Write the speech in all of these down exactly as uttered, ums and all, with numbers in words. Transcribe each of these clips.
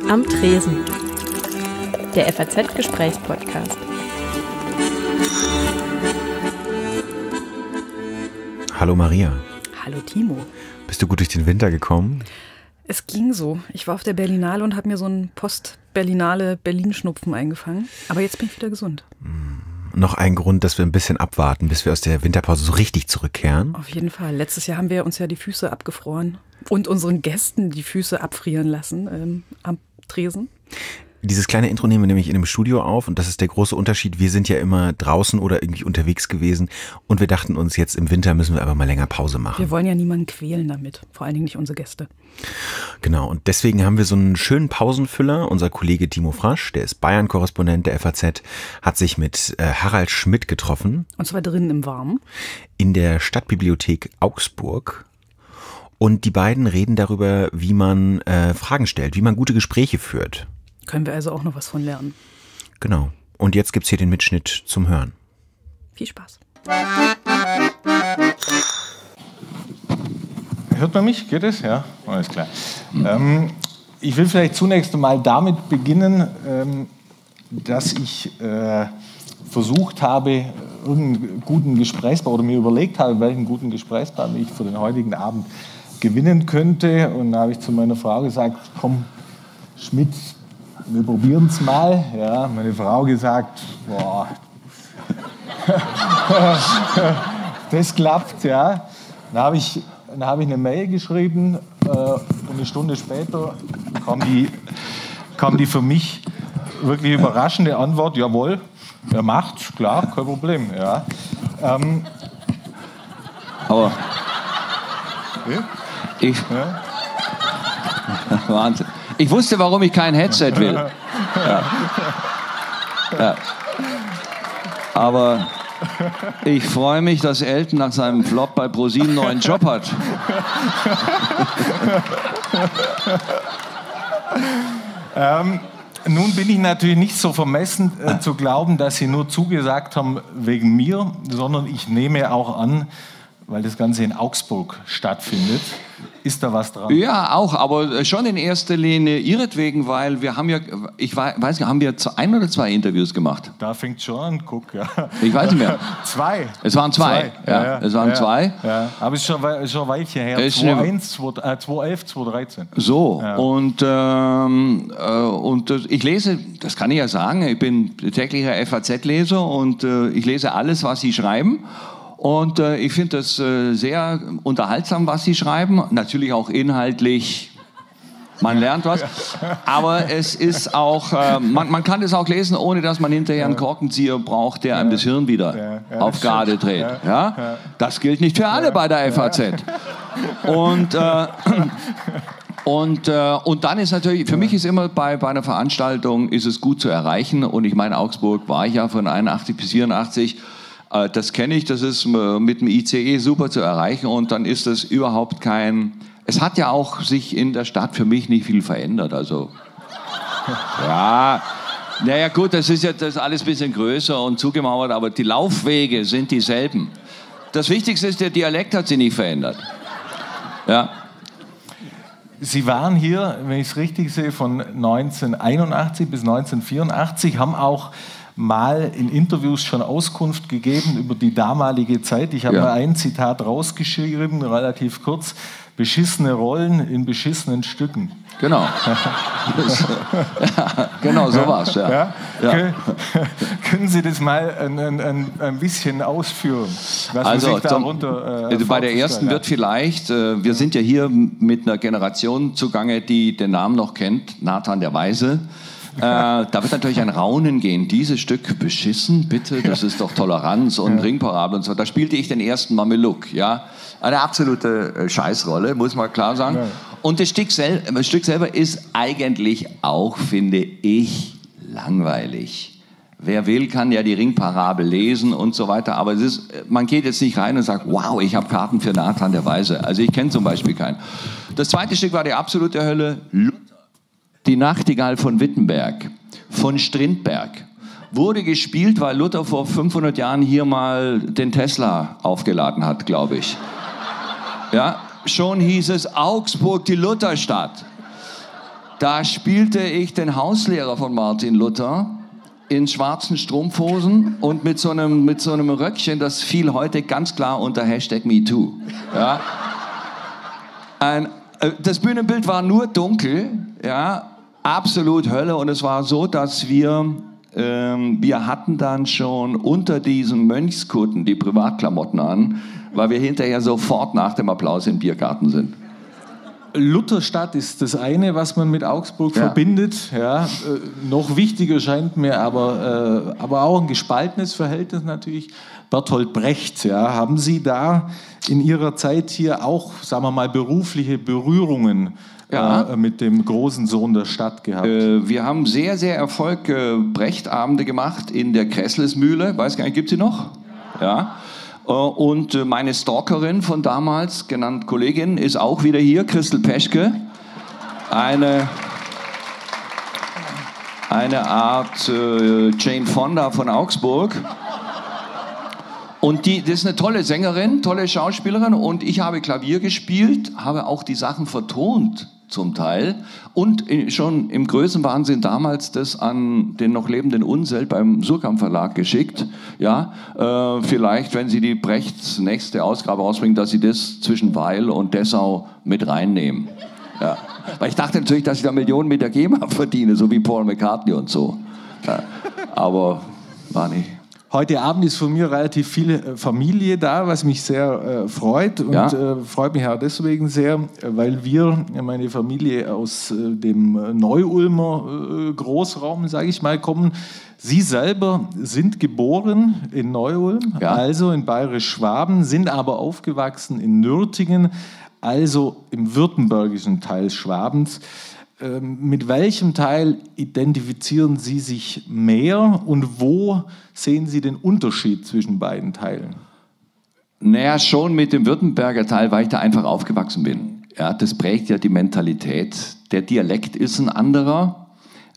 Am Tresen, der F A Z-Gesprächspodcast. Hallo Maria. Hallo Timo. Bist du gut durch den Winter gekommen? Es ging so. Ich war auf der Berlinale und habe mir so einen Post-Berlinale Berlin-Schnupfen eingefangen. Aber jetzt bin ich wieder gesund. Noch ein Grund, dass wir ein bisschen abwarten, bis wir aus der Winterpause so richtig zurückkehren? Auf jeden Fall. Letztes Jahr haben wir uns ja die Füße abgefroren und unseren Gästen die Füße abfrieren lassen ähm, am Tresen. Dieses kleine Intro nehmen wir nämlich in einem Studio auf und das ist der große Unterschied. Wir sind ja immer draußen oder irgendwie unterwegs gewesen und wir dachten uns, jetzt im Winter müssen wir aber mal länger Pause machen. Wir wollen ja niemanden quälen damit, vor allen Dingen nicht unsere Gäste. Genau, und deswegen haben wir so einen schönen Pausenfüller. Unser Kollege Timo Frasch, der ist Bayern-Korrespondent der F A Z, hat sich mit äh, Harald Schmidt getroffen. Und zwar drinnen im Warmen. In der Stadtbibliothek Augsburg. Und die beiden reden darüber, wie man äh, Fragen stellt, wie man gute Gespräche führt. Können wir also auch noch was von lernen. Genau. Und jetzt gibt's hier den Mitschnitt zum Hören. Viel Spaß. Hört man mich? Geht es? Ja, alles klar. Mhm. Ähm, ich will vielleicht zunächst einmal damit beginnen, ähm, dass ich äh, versucht habe, irgendeinen guten Gesprächspartner oder mir überlegt habe, welchen guten Gesprächspartner ich für den heutigen Abend gewinnen könnte. Und da habe ich zu meiner Frau gesagt, komm, Schmidt, wir probieren es mal. Ja, meine Frau gesagt, boah, das klappt, ja. Dann habe ich, dann habe ich eine Mail geschrieben äh, und eine Stunde später kam die, kam die für mich wirklich überraschende Antwort, jawohl, er macht's, klar, kein Problem. Ja. Ähm, Aber ja? ich... Ja? Wahnsinn. Ich wusste, warum ich kein Headset will. Ja. Ja. Aber ich freue mich, dass Elton nach seinem Flop bei ProSieben einen neuen Job hat. ähm, nun bin ich natürlich nicht so vermessen äh, zu glauben, dass Sie nur zugesagt haben wegen mir, sondern ich nehme auch an, weil das Ganze in Augsburg stattfindet. Ist da was dran? Ja, auch, aber schon in erster Linie ihretwegen, weil wir haben ja, ich weiß nicht, haben wir ein oder zwei Interviews gemacht? Da fängt schon an, guck, ja. Ich weiß nicht mehr. Zwei. Es waren zwei, zwei. Ja, ja, ja. es waren ja, zwei. Ja. Aber es ist schon, ist schon ein Weilchen her, zweitausendeins, zweitausendelf, zweitausenddreizehn. So, ja. und, ähm, äh, und ich lese, das kann ich ja sagen, ich bin täglicher F A Z-Leser und äh, ich lese alles, was Sie schreiben. Und äh, ich finde das äh, sehr unterhaltsam, was Sie schreiben. Natürlich auch inhaltlich, man lernt was. Aber es ist auch, äh, man, man kann es auch lesen, ohne dass man hinterher einen Korkenzieher braucht, der einem das Hirn wieder ja, ja, auf Garde dreht. Ja, ja? ja. Das gilt nicht für alle ja, bei der F A Z. Ja. Und... Äh, Und, äh, und dann ist natürlich, für mich ist immer bei, bei einer Veranstaltung, ist es gut zu erreichen. Und ich meine, Augsburg war ich ja von einundachtzig bis vierundachtzig. Äh, das kenne ich, das ist mit dem I C E super zu erreichen. Und dann ist das überhaupt kein... Es hat ja auch sich in der Stadt für mich nicht viel verändert. Also, ja... Naja gut, das ist ja das ist alles ein bisschen größer und zugemauert, aber die Laufwege sind dieselben. Das Wichtigste ist, der Dialekt hat sich nicht verändert. Ja. Sie waren hier, wenn ich es richtig sehe, von neunzehnhunderteinundachtzig bis neunzehnhundertvierundachtzig, haben auch mal in Interviews schon Auskunft gegeben über die damalige Zeit. Ich habe ja. mal ein Zitat rausgeschrieben, relativ kurz: beschissene Rollen in beschissenen Stücken. Genau. ja, genau, so war's. Ja. Ja? Ja. Können, können Sie das mal ein, ein, ein bisschen ausführen? Was also sich darunter, äh, bei der ersten wird vielleicht, äh, wir sind ja hier mit einer Generation zugange, die den Namen noch kennt, Nathan der Weise. Äh, da wird natürlich ein Raunen gehen. Dieses Stück beschissen, bitte, das ist doch Toleranz und ja. Ringparabel und so. Da spielte ich den ersten Mameluck, ja. Eine absolute Scheißrolle, muss man klar sagen. Ja. Und das Stück, sel- das Stück selber ist eigentlich auch, finde ich, langweilig. Wer will, kann ja die Ringparabel lesen und so weiter. Aber es ist, man geht jetzt nicht rein und sagt, wow, ich habe Karten für Nathan der Weise. Also ich kenne zum Beispiel keinen. Das zweite Stück war die absolute Hölle. Luther, die Nachtigall von Wittenberg, von Strindberg. Wurde gespielt, weil Luther vor fünfhundert Jahren hier mal den Tesla aufgeladen hat, glaube ich. Ja, schon hieß es Augsburg, die Lutherstadt. Da spielte ich den Hauslehrer von Martin Luther in schwarzen Strumpfhosen und mit so einem, mit so einem Röckchen, das fiel heute ganz klar unter Hashtag MeToo. Ja. Ein, äh, das Bühnenbild war nur dunkel, ja, absolut Hölle. Und es war so, dass wir, ähm, wir hatten dann schon unter diesen Mönchskutten die Privatklamotten an, weil wir hinterher sofort nach dem Applaus im Biergarten sind. Lutherstadt ist das eine, was man mit Augsburg ja. verbindet. Ja, äh, noch wichtiger scheint mir aber, äh, aber auch ein gespaltenes Verhältnis natürlich. Bertolt Brecht, ja, haben Sie da in Ihrer Zeit hier auch, sagen wir mal, berufliche Berührungen ja. äh, mit dem großen Sohn der Stadt gehabt? Äh, wir haben sehr, sehr erfolgreiche Brecht-Abende gemacht in der Kresslesmühle. Weiß gar nicht, gibt es sie noch? Ja. Und meine Stalkerin von damals, genannt Kollegin, ist auch wieder hier, Christel Peschke. Eine, eine Art äh, Jane Fonda von Augsburg. Und die, das ist eine tolle Sängerin, tolle Schauspielerin. Und ich habe Klavier gespielt, habe auch die Sachen vertont zum Teil. Und schon im Größenwahnsinn damals das an den noch lebenden Unseld beim Surkamp Verlag geschickt. Ja, äh, vielleicht, wenn Sie die Brechts nächste Ausgabe rausbringen, dass Sie das zwischen Weil und Dessau mit reinnehmen. Ja. Weil ich dachte natürlich, dass ich da Millionen mit der GEMA verdiene, so wie Paul McCartney und so. Ja. Aber war nicht. Heute Abend ist von mir relativ viel Familie da, was mich sehr äh, freut und ja. äh, freut mich auch deswegen sehr, weil wir, meine Familie aus äh, dem Neu-Ulmer äh, Großraum, sage ich mal, kommen. Sie selber sind geboren in Neu-Ulm, ja. also in Bayerisch-Schwaben, sind aber aufgewachsen in Nürtingen, also im württembergischen Teil Schwabens. Mit welchem Teil identifizieren Sie sich mehr und wo sehen Sie den Unterschied zwischen beiden Teilen? Naja, schon mit dem Württemberger Teil, weil ich da einfach aufgewachsen bin. Ja, das prägt ja die Mentalität. Der Dialekt ist ein anderer.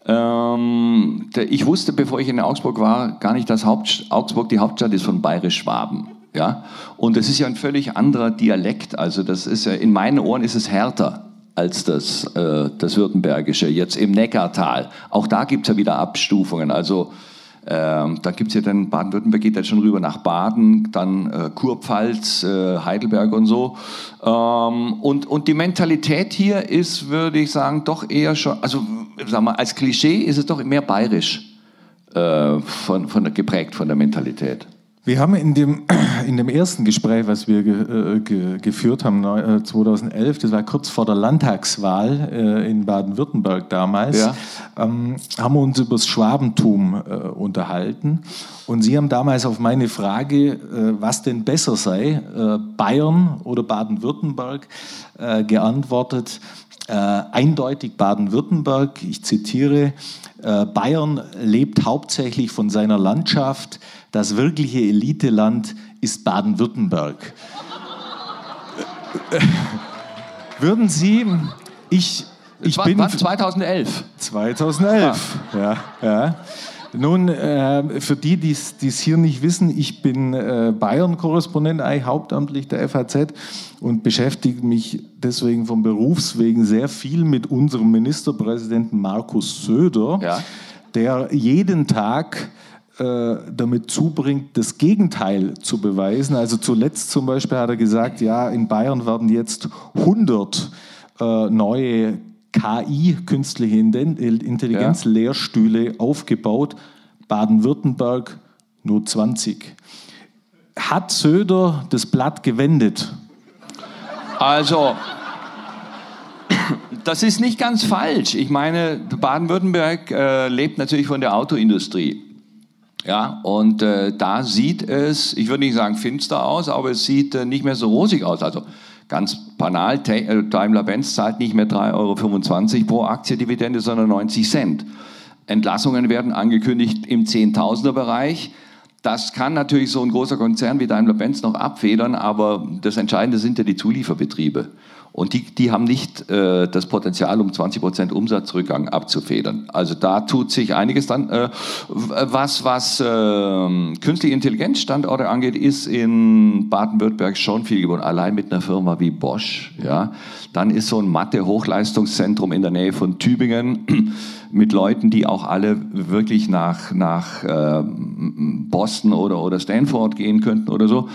Ähm, der, ich wusste, bevor ich in Augsburg war, gar nicht, dass Haupt, Augsburg die Hauptstadt ist von Bayerisch-Schwaben. Ja? Und das ist ja ein völlig anderer Dialekt. Also das ist ja, in meinen Ohren ist es härter als das, äh, das Württembergische, jetzt im Neckartal. Auch da gibt es ja wieder Abstufungen. Also ähm, da gibt es ja dann, Baden-Württemberg geht dann schon rüber nach Baden, dann äh, Kurpfalz, äh, Heidelberg und so. Ähm, und, und die Mentalität hier ist, würde ich sagen, doch eher schon, also sag mal, als Klischee ist es doch mehr bayerisch äh, von, von, geprägt von der Mentalität. Wir haben in dem, in dem ersten Gespräch, was wir ge, ge, geführt haben, zweitausendelf, das war kurz vor der Landtagswahl äh, in Baden-Württemberg damals, ja. ähm, haben wir uns über das Schwabentum äh, unterhalten. Und Sie haben damals auf meine Frage, äh, was denn besser sei, äh, Bayern oder Baden-Württemberg, äh, geantwortet, äh, eindeutig Baden-Württemberg. Ich zitiere, äh, Bayern lebt hauptsächlich von seiner Landschaft. Das wirkliche Eliteland ist Baden-Württemberg. Würden Sie, ich, ich war, bin... Wann? zweitausendelf? zweitausendelf, ah. ja. ja. Nun, äh, für die, die es hier nicht wissen, ich bin äh, Bayern-Korrespondent, eigentlich hauptamtlich der F A Z und beschäftige mich deswegen vom Berufswegen sehr viel mit unserem Ministerpräsidenten Markus Söder, ja. der jeden Tag damit zubringt, das Gegenteil zu beweisen. Also zuletzt zum Beispiel hat er gesagt, ja, in Bayern werden jetzt hundert äh, neue K I, künstliche Intelligenz-Lehrstühle ja. aufgebaut. Baden-Württemberg nur zwanzig. Hat Söder das Blatt gewendet? Also, das ist nicht ganz falsch. Ich meine, Baden-Württemberg äh, lebt natürlich von der Autoindustrie. Ja, und äh, da sieht es, ich würde nicht sagen finster aus, aber es sieht äh, nicht mehr so rosig aus. Also ganz banal, äh, Daimler-Benz zahlt nicht mehr drei Euro fünfundzwanzig pro Aktie Dividende, sondern neunzig Cent. Entlassungen werden angekündigt im Zehntausender-Bereich. Das kann natürlich so ein großer Konzern wie Daimler-Benz noch abfedern, aber das Entscheidende sind ja die Zulieferbetriebe. Und die, die haben nicht äh, das Potenzial, um zwanzig Prozent Umsatzrückgang abzufedern. Also da tut sich einiges dann. Äh, was was äh, künstliche Intelligenzstandorte angeht, ist in Baden-Württemberg schon viel gewonnen. Allein mit einer Firma wie Bosch. Ja. Dann ist so ein Mathe-Hochleistungszentrum in der Nähe von Tübingen mit Leuten, die auch alle wirklich nach, nach äh, Boston oder, oder Stanford gehen könnten oder so.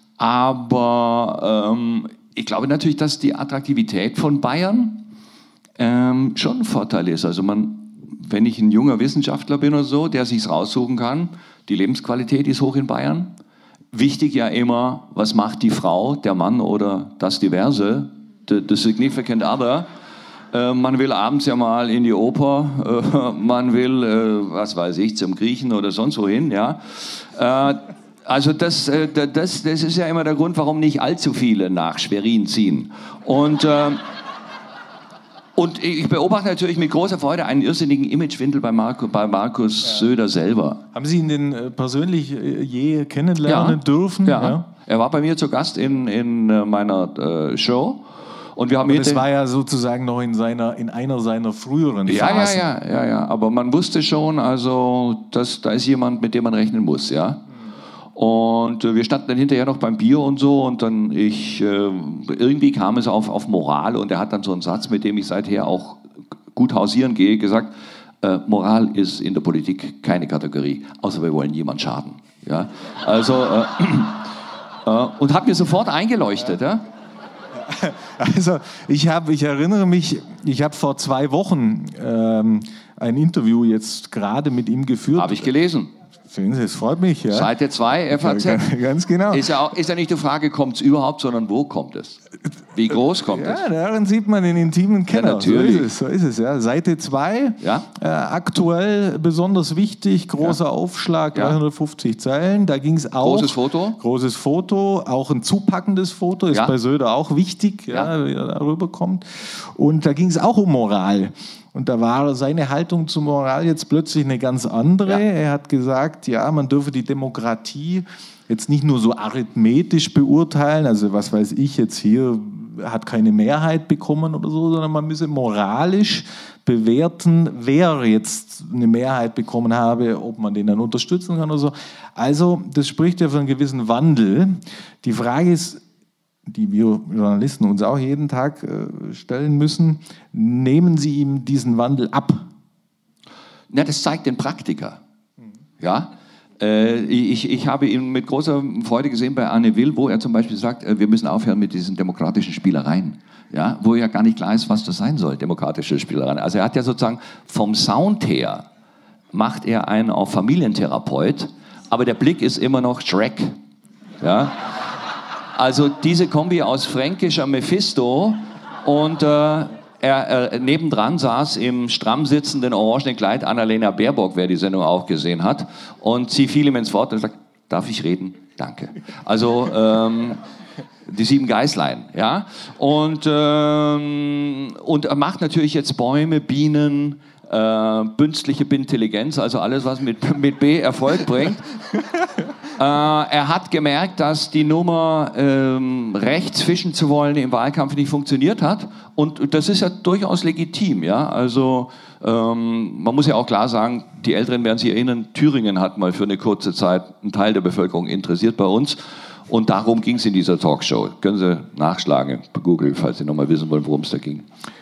Aber ähm, ich glaube natürlich, dass die Attraktivität von Bayern ähm, schon ein Vorteil ist. Also man, wenn ich ein junger Wissenschaftler bin oder so, der sich's raussuchen kann, die Lebensqualität ist hoch in Bayern. Wichtig ja immer, was macht die Frau, der Mann oder das Diverse, the, the significant other. Äh, man will abends ja mal in die Oper, äh, man will, äh, was weiß ich, zum Griechen oder sonst wohin, ja. Äh, Also das, das, das ist ja immer der Grund, warum nicht allzu viele nach Schwerin ziehen. Und, äh, und ich beobachte natürlich mit großer Freude einen irrsinnigen Imagewindel bei, Marco, bei Markus ja. Söder selber. Haben Sie ihn denn persönlich je kennenlernen ja. dürfen? Ja. ja, er war bei mir zu Gast in, in meiner äh, Show. Und wir haben aber das war ja sozusagen noch in, seiner, in einer seiner früheren ja, Phasen. Ja, ja, ja, ja, aber man wusste schon, also, dass da ist jemand, mit dem man rechnen muss, ja. Und äh, wir standen dann hinterher noch beim Bier und so und dann ich, äh, irgendwie kam es auf, auf Moral und er hat dann so einen Satz, mit dem ich seither auch gut hausieren gehe, gesagt, äh, Moral ist in der Politik keine Kategorie, außer wir wollen jemand schaden. Ja? Also, äh, äh, und hat mir sofort eingeleuchtet, ja. Also ich, hab, ich erinnere mich, ich habe vor zwei Wochen ähm, ein Interview jetzt gerade mit ihm geführt. Habe ich gelesen. Sehen Sie, es freut mich. Ja. Seite zwei, F A Z. Ja, ganz genau. Ist ja, auch, ist ja nicht die Frage, kommt es überhaupt, sondern wo kommt es? Wie groß kommt ja, es? Ja, darin sieht man den intimen Kenner. Ja, natürlich. So ist es. So ist es ja. Seite zwei, ja? äh, aktuell besonders wichtig, großer ja. Aufschlag, ja. dreihundertfünfzig Zeilen. Da ging es auch. Großes Foto? Großes Foto, auch ein zupackendes Foto, ist ja. bei Söder auch wichtig, ja. Ja, wie er da rüberkommt. Und da ging es auch um Moral. Und da war seine Haltung zur Moral jetzt plötzlich eine ganz andere. Ja. Er hat gesagt, ja, man dürfe die Demokratie jetzt nicht nur so arithmetisch beurteilen, also was weiß ich jetzt hier, hat keine Mehrheit bekommen oder so, sondern man müsse moralisch bewerten, wer jetzt eine Mehrheit bekommen habe, ob man den dann unterstützen kann oder so. Also das spricht ja für einen gewissen Wandel. Die Frage ist, die wir Journalisten uns auch jeden Tag äh, stellen müssen, nehmen Sie ihm diesen Wandel ab? Na, das zeigt den Praktiker. Ja? Äh, ich, ich habe ihn mit großer Freude gesehen bei Anne Will, wo er zum Beispiel sagt, äh, wir müssen aufhören mit diesen demokratischen Spielereien. Ja? Wo ja gar nicht klar ist, was das sein soll, demokratische Spielereien. Also er hat ja sozusagen vom Sound her, macht er einen auf Familientherapeut, aber der Blick ist immer noch Shrek. Ja? Also diese Kombi aus fränkischer Mephisto und äh, er, er nebendran saß im stramm sitzenden orangenen Kleid Annalena Baerbock, wer die Sendung auch gesehen hat, und sie fiel ihm ins Wort und sagt, darf ich reden? Danke. Also ähm, die sieben Geißlein, ja, und, ähm, und er macht natürlich jetzt Bäume, Bienen, äh, bünstliche Intelligenz, also alles, was mit, mit B Erfolg bringt. Äh, er hat gemerkt, dass die Nummer ähm, rechts fischen zu wollen im Wahlkampf nicht funktioniert hat. Und das ist ja durchaus legitim. Ja? Also ähm, man muss ja auch klar sagen, die Älteren werden sich erinnern, Thüringen hat mal für eine kurze Zeit einen Teil der Bevölkerung interessiert bei uns. Und darum ging es in dieser Talkshow. Können Sie nachschlagen bei Google, falls Sie noch mal wissen wollen, worum es da ging.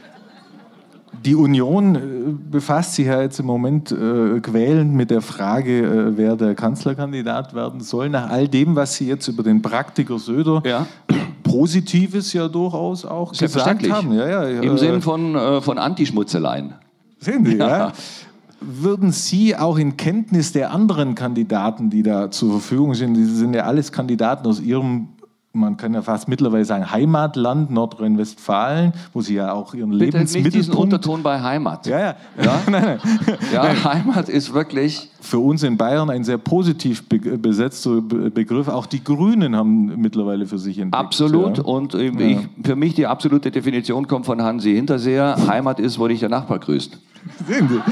Die Union äh, befasst sich ja jetzt im Moment äh, quälend mit der Frage, äh, wer der Kanzlerkandidat werden soll. Nach all dem, was Sie jetzt über den Praktiker Söder, ja. Positives ja durchaus auch gesagt haben. Ja, ja, ja. Im Sinn von, äh, von Antischmutzeleien. Sehen Sie, ja. ja. Würden Sie auch in Kenntnis der anderen Kandidaten, die da zur Verfügung sind, die sind ja alles Kandidaten aus Ihrem, man kann ja fast mittlerweile sagen, Heimatland, Nordrhein-Westfalen, wo Sie ja auch Ihren Bitte Lebensmittelpunkt... nicht diesen Unterton bei Heimat. Ja, ja. Ja? nein, nein. ja nein. Heimat ist wirklich... Für uns in Bayern ein sehr positiv be- besetzter Be- Begriff. Auch die Grünen haben mittlerweile für sich entdeckt. Absolut. Ja. Und äh, Ja. ich, für mich die absolute Definition kommt von Hansi Hinterseher. Heimat ist, wo dich der Nachbar grüßt. Sehen Sie?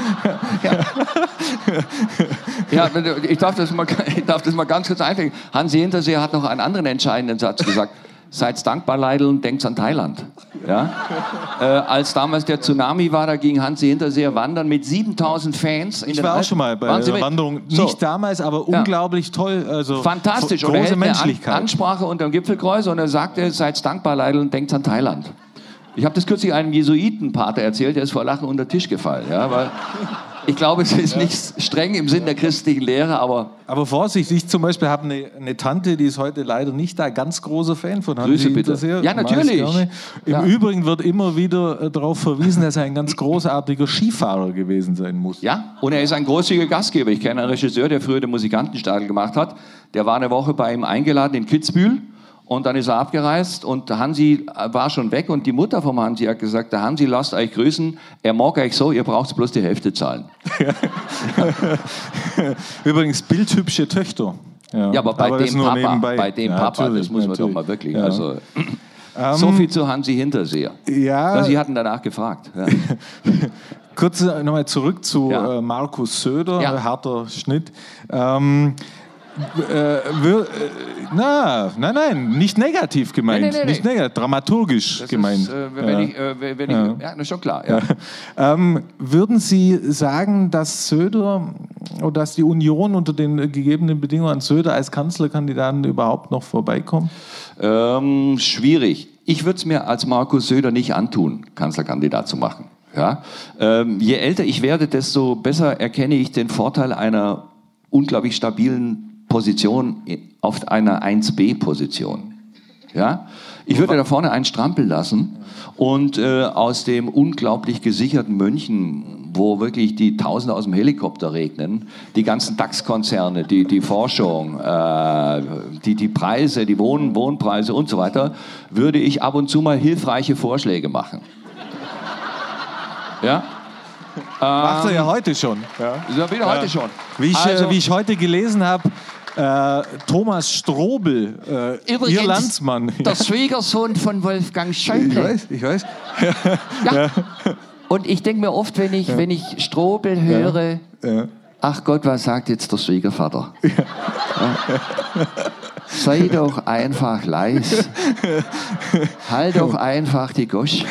Ja, ich darf das mal, ich darf das mal ganz kurz einfügen. Hansi Hinterseher hat noch einen anderen entscheidenden Satz gesagt. seid dankbar, Leidl, und denkt an Thailand. Ja? äh, als damals der Tsunami war, da ging Hansi Hinterseher wandern mit siebentausend Fans. In ich den war auch Alpen. schon mal bei der Wanderung. So. Nicht damals, aber Ja. unglaublich toll. Also Fantastisch. Und er große hält eine Menschlichkeit. An Ansprache unter dem Gipfelkreuz und er sagte, seid dankbar, Leidl, und denkt an Thailand. Ich habe das kürzlich einem Jesuitenpater erzählt, der ist vor Lachen unter den Tisch gefallen. Ja, weil ich glaube, es ist nicht streng im Sinn der christlichen Lehre, aber... Aber Vorsicht, ich zum Beispiel habe eine, eine Tante, die ist heute leider nicht da, ganz großer Fan von Hansi Grüße bitte. Hinterseher. Ja, natürlich. Im Ja. Übrigen wird immer wieder äh, darauf verwiesen, dass er ein ganz großartiger Skifahrer gewesen sein muss. Ja, und er ist ein großzügiger Gastgeber. Ich kenne einen Regisseur, der früher den Musikantenstadel gemacht hat. Der war eine Woche bei ihm eingeladen in Kitzbühel. Und dann ist er abgereist und der Hansi war schon weg und die Mutter vom Hansi hat gesagt, der Hansi lasst euch grüßen, er mag euch so, ihr braucht bloß die Hälfte zahlen. Übrigens bildhübsche Töchter. Ja, aber bei aber das dem nur Papa, nebenbei. bei dem Ja, Papa, natürlich, das muss man natürlich. doch mal wirklich, Ja. also so viel zu Hansi Hinterseher. Ja. Na, Sie hatten danach gefragt. Ja. Kurz nochmal zurück zu Ja. äh, Markus Söder, Ja. äh, harter Schnitt. Ähm, äh, wir, äh, na, nein, nein, nicht negativ gemeint, Nee, nee, nee, nicht nee. negativ, dramaturgisch Das gemeint. ist, äh, wenn ja. ich, äh, wenn ich, Ja. ja, das ist schon klar. Ja. Ähm, würden Sie sagen, dass Söder oder dass die Union unter den gegebenen Bedingungen an Söder als Kanzlerkandidaten überhaupt noch vorbeikommt? Ähm, schwierig. Ich würde es mir als Markus Söder nicht antun, Kanzlerkandidat zu machen. Ja? Ähm, je älter ich werde, desto besser erkenne ich den Vorteil einer unglaublich stabilen Position auf einer eins B Position. Ja? Ich würde da vorne einen Strampel lassen und äh, aus dem unglaublich gesicherten München, wo wirklich die Tausende aus dem Helikopter regnen, die ganzen DAX-Konzerne, die, die Forschung, äh, die, die Preise, die Wohn Wohnpreise und so weiter, würde ich ab und zu mal hilfreiche Vorschläge machen. Ja? Macht er ja heute schon. Ja. Ja, wieder heute schon. Wie ich, Also- äh, wie ich heute gelesen habe, äh, Thomas Strobel, äh, Übrigens, Ihr Landsmann. der Schwiegersohn von Wolfgang Ich Schäuble. weiß, ich weiß. Ja. Und ich denke mir oft, wenn ich, wenn ich Strobel höre, Ja. ach Gott, was sagt jetzt der Schwiegervater? Ja. Sei doch einfach leis. Halt doch einfach die Gosch.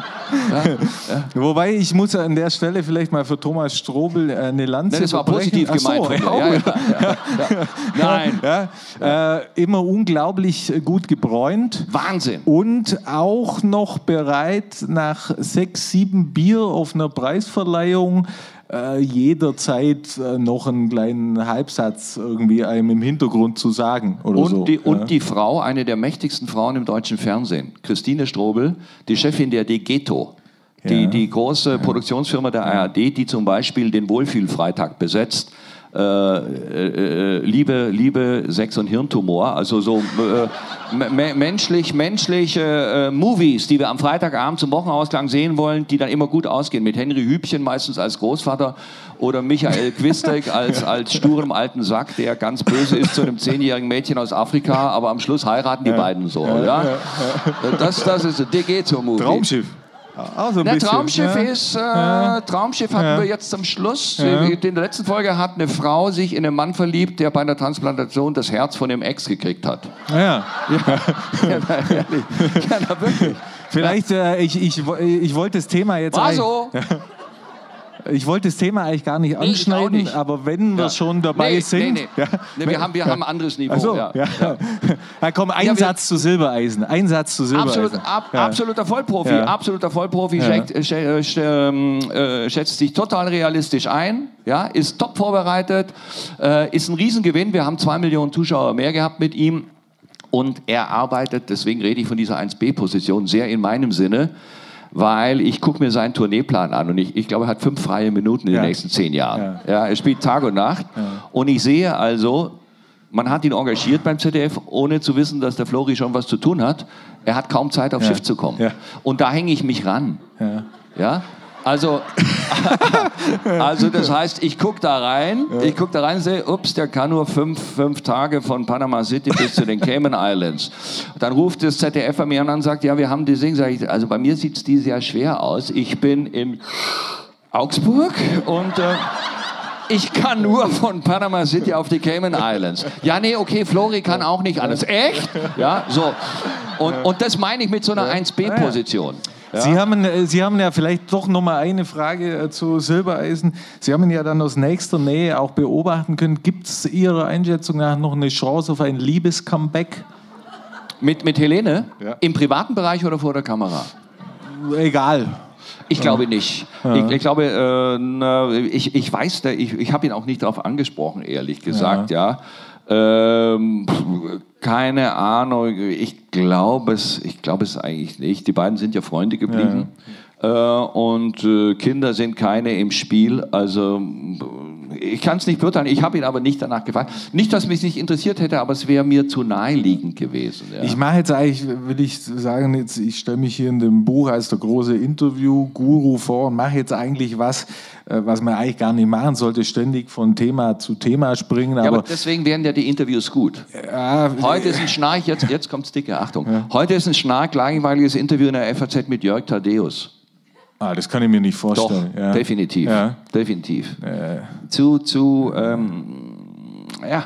Wobei, ich muss an der Stelle vielleicht mal für Thomas Strobel äh, eine Lanze Nein, das war brechen. positiv Ach so, gemeint von dir. auch Ja, ja, wieder. ja, ja. Nein, Ja, äh, immer unglaublich gut gebräunt. Wahnsinn. Und auch noch bereit, nach sechs, sieben Bier auf einer Preisverleihung äh, jederzeit äh, noch einen kleinen Halbsatz irgendwie einem im Hintergrund zu sagen. Oder Und, so. die, und ja. die Frau, eine der mächtigsten Frauen im deutschen Fernsehen, Christine Strobel, die Chefin der Degeto, die, Ja. die große Produktionsfirma der A R D, die zum Beispiel den Wohlfühlfreitag besetzt. Äh, äh, äh, Liebe, Liebe, Sex und Hirntumor, also so äh, me menschlich, menschliche äh, Movies, die wir am Freitagabend zum Wochenausklang sehen wollen, die dann immer gut ausgehen, mit Henry Hübchen meistens als Großvater oder Michael Quistek als, als sturem alten Sack, der ganz böse ist zu einem zehnjährigen Mädchen aus Afrika, aber am Schluss heiraten die beiden so. Ja? Das, das ist ein Degeto-Movie. Traumschiff. Auch so ein Ne, bisschen. Traumschiff ja. ist, äh, Traumschiff hatten Ja. wir jetzt zum Schluss. Ja. In der letzten Folge hat eine Frau sich in einen Mann verliebt, der bei einer Transplantation das Herz von dem Ex gekriegt hat. Ja. Ja, na, ehrlich. Ja, na, wirklich. Vielleicht, äh, ich, ich, ich wollte das Thema jetzt War eigentlich- so. Ich wollte das Thema eigentlich gar nicht ich auch anschneiden, nicht. aber wenn wir Ja. schon dabei Nee, sind. nee, nee. Ja. Nee, wir haben, wir haben ein anderes Niveau. Ach so, ja. ja. Ja, komm, ein Ja, wir- Satz zu Silbereisen. Ein Satz zu Silbereisen. Absolut, ab, ja. Absoluter Vollprofi, Ja. absoluter Vollprofi, Ja. schätzt, äh, schä- äh, schä- ähm, äh, schätzt sich total realistisch ein, ja, ist top vorbereitet, äh, ist ein Riesengewinn. Wir haben zwei Millionen Zuschauer mehr gehabt mit ihm und er arbeitet, deswegen rede ich von dieser eins B Position, sehr in meinem Sinne, weil ich gucke mir seinen Tourneeplan an und ich, ich glaube, er hat fünf freie Minuten in Ja. den nächsten zehn Jahren. Ja. Ja, er spielt Tag und Nacht und ich sehe also, man hat ihn engagiert beim Z D F, ohne zu wissen, dass der Flori schon was zu tun hat. Er hat kaum Zeit, aufs Ja. Schiff zu kommen. Ja. Und da hänge ich mich ran. Ja. Ja? Also, also das heißt, ich gucke da rein, ich gucke da rein und sehe, ups, der kann nur fünf, fünf Tage von Panama City bis zu den Cayman Islands. Dann ruft das Z D F bei mir an und sagt, ja, wir haben die Ding. Sag ich, also bei mir sieht es dieses Jahr schwer aus. Ich bin in Augsburg und äh, ich kann nur von Panama City auf die Cayman Islands. Ja, nee, okay, Flori kann auch nicht alles. Echt? Ja, so. Und, und das meine ich mit so einer eins B Position. Ja. Sie, haben, Sie haben ja vielleicht doch noch mal eine Frage zu Silbereisen. Sie haben ihn ja dann aus nächster Nähe auch beobachten können. Gibt es Ihrer Einschätzung nach noch eine Chance auf ein Liebes-Comeback? Mit, mit Helene? Ja. Im privaten Bereich oder vor der Kamera? Egal. Ich glaube nicht. Ja. Ich, ich glaube, äh, na, ich, ich weiß, ich, ich habe ihn auch nicht darauf angesprochen, ehrlich gesagt, ja. ja. Ähm, keine Ahnung, ich glaube es, ich glaube es eigentlich nicht. Die beiden sind ja Freunde geblieben. Ja. Äh, und äh, Kinder sind keine im Spiel, also ich kann es nicht beurteilen. Ich habe ihn aber nicht danach gefragt. Nicht, dass mich nicht interessiert hätte, aber es wäre mir zu naheliegend gewesen. Ja. Ich mache jetzt eigentlich, will ich sagen, jetzt, ich stelle mich hier in dem Buch als der große Interview-Guru vor und mache jetzt eigentlich was, was man eigentlich gar nicht machen sollte, ständig von Thema zu Thema springen. Aber, aber ja, aber deswegen wären ja die Interviews gut. Ja, Heute ist ein Schnarch, jetzt, jetzt kommt's dicke, Achtung. Ja. Heute ist ein schnarch langweiliges Interview in der F A Z mit Jörg Thaddeus. Ah, das kann ich mir nicht vorstellen. Doch, ja. definitiv. Ja. Definitiv. Ja. Zu, zu, ähm, ja,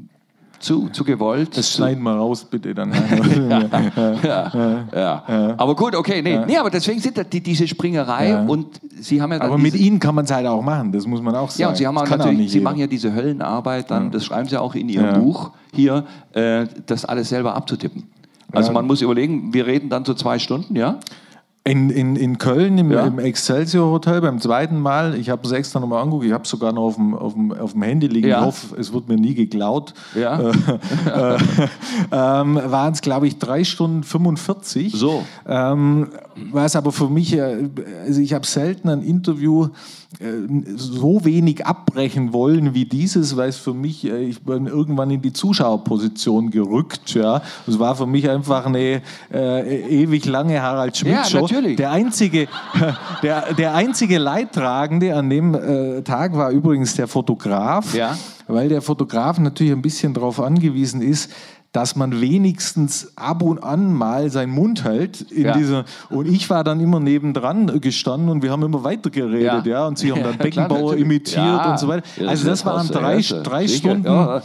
zu, zu gewollt. Das zu schneiden wir raus, bitte dann. ja, ja, ja, ja. Aber gut, okay, nee, ja. nee aber deswegen sind das die, diese Springerei ja. und Sie haben ja dann aber mit Ihnen kann man es halt auch machen, das muss man auch sagen. Ja, und Sie haben auch natürlich, Sie machen ja diese Höllenarbeit dann, ja. das schreiben Sie auch in Ihrem ja. Buch hier, äh, das alles selber abzutippen. Also ja. man muss überlegen, wir reden dann so zwei Stunden, ja? In, in, in Köln im, ja. im Excelsior Hotel beim zweiten Mal, ich habe es extra nochmal angeguckt, ich habe es sogar noch auf dem, auf dem, auf dem Handy liegen, ja. ich hoffe, es wird mir nie geklaut, ja. äh, äh, ähm, waren es glaube ich drei Stunden fünfundvierzig. So. Ähm, was aber für mich, also ich habe selten ein Interview äh, so wenig abbrechen wollen wie dieses, weil es für mich, äh, ich bin irgendwann in die Zuschauerposition gerückt. Ja. Es war für mich einfach eine äh, ewig lange Harald Schmidt-Show. Ja, der einzige, der, der einzige Leidtragende an dem äh, Tag war übrigens der Fotograf, ja. weil der Fotograf natürlich ein bisschen darauf angewiesen ist, dass man wenigstens ab und an mal seinen Mund hält. In ja. dieser, und ich war dann immer nebendran gestanden und wir haben immer weiter geredet. Ja. Ja, und sie haben dann Beckenbauer klar, imitiert ja. und so weiter. Also das waren drei, drei sicher. Stunden. Ja,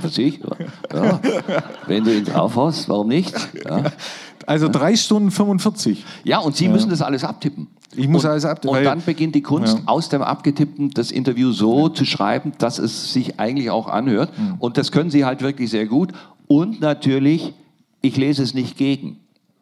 ja. Wenn du ihn drauf hast, warum nicht? Ja. Also drei Stunden fünfundvierzig. Ja, und Sie ja. müssen das alles abtippen. Ich muss und, alles abtippen. Und dann beginnt die Kunst, ja. aus dem Abgetippten das Interview so ja. zu schreiben, dass es sich eigentlich auch anhört. Mhm. Und das können Sie halt wirklich sehr gut. Und natürlich, ich lese es nicht gegen.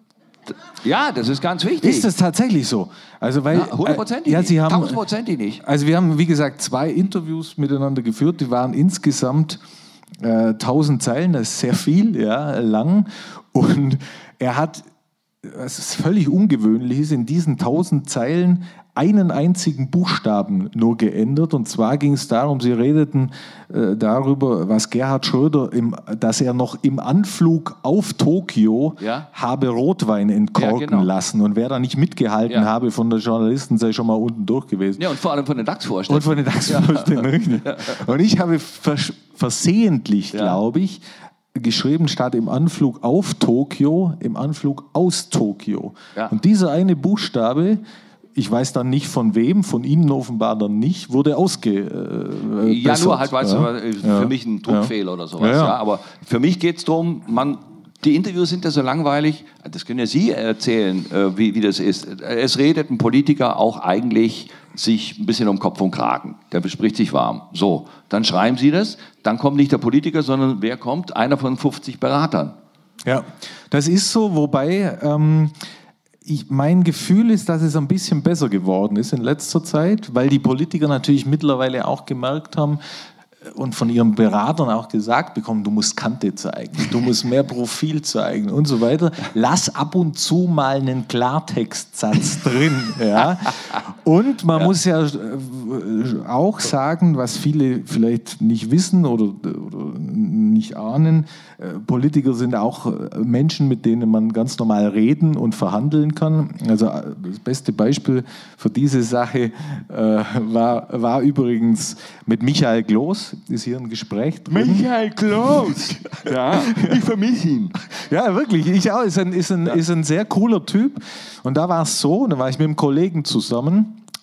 Ja, das ist ganz wichtig. Ist das tatsächlich so? Also weil hundertprozentig. Äh, ja, Sie haben tausendprozentig nicht. Also wir haben, wie gesagt, zwei Interviews miteinander geführt. Die waren insgesamt äh, tausend Zeilen. Das ist sehr viel, ja, lang. Und er hat, was ist völlig ungewöhnlich ist, in diesen tausend Zeilen einen einzigen Buchstaben nur geändert. Und zwar ging es darum, Sie redeten äh, darüber, was Gerhard Schröder, im, dass er noch im Anflug auf Tokio ja. habe Rotwein entkorken ja, genau. lassen. Und wer da nicht mitgehalten ja. habe von der Journalisten, sei schon mal unten durch gewesen. Ja, und vor allem von den DAX-Vorständen. Und von den DAX-Vorständen, ja. Und ich habe vers versehentlich, ja. glaube ich, geschrieben, statt im Anflug auf Tokio, im Anflug aus Tokio. Ja. Und dieser eine Buchstabe, ich weiß dann nicht von wem, von Ihnen offenbar dann nicht, wurde ausgebessert. Äh, ja, nur halt, weißt ja. du, für ja. mich ein Druckfehler ja. oder sowas. Ja, ja. Ja, aber für mich geht es darum, man, die Interviews sind ja so langweilig, das können ja Sie erzählen, äh, wie, wie das ist. Es redet ein Politiker auch eigentlich sich ein bisschen um Kopf und Kragen. Der bespricht sich warm. So, dann schreiben Sie das, dann kommt nicht der Politiker, sondern wer kommt? Einer von fünfzig Beratern. Ja, das ist so, wobei ähm, ich, mein Gefühl ist, dass es ein bisschen besser geworden ist in letzter Zeit, weil die Politiker natürlich mittlerweile auch gemerkt haben, und von ihren Beratern auch gesagt bekommen, du musst Kante zeigen, du musst mehr Profil zeigen und so weiter. Lass ab und zu mal einen Klartextsatz drin. Ja? Und man ja. muss ja auch sagen, was viele vielleicht nicht wissen oder, oder nicht ahnen, Politiker sind auch Menschen, mit denen man ganz normal reden und verhandeln kann. Also das beste Beispiel für diese Sache äh, war, war übrigens mit Michael Gloß, ist hier ein Gespräch drin. Michael Gloß! Ja, ich vermisse ihn. Ja, wirklich, ich auch. Ist ein, ist ein, ja. ist ein sehr cooler Typ. Und da war es so, da war ich mit einem Kollegen zusammen,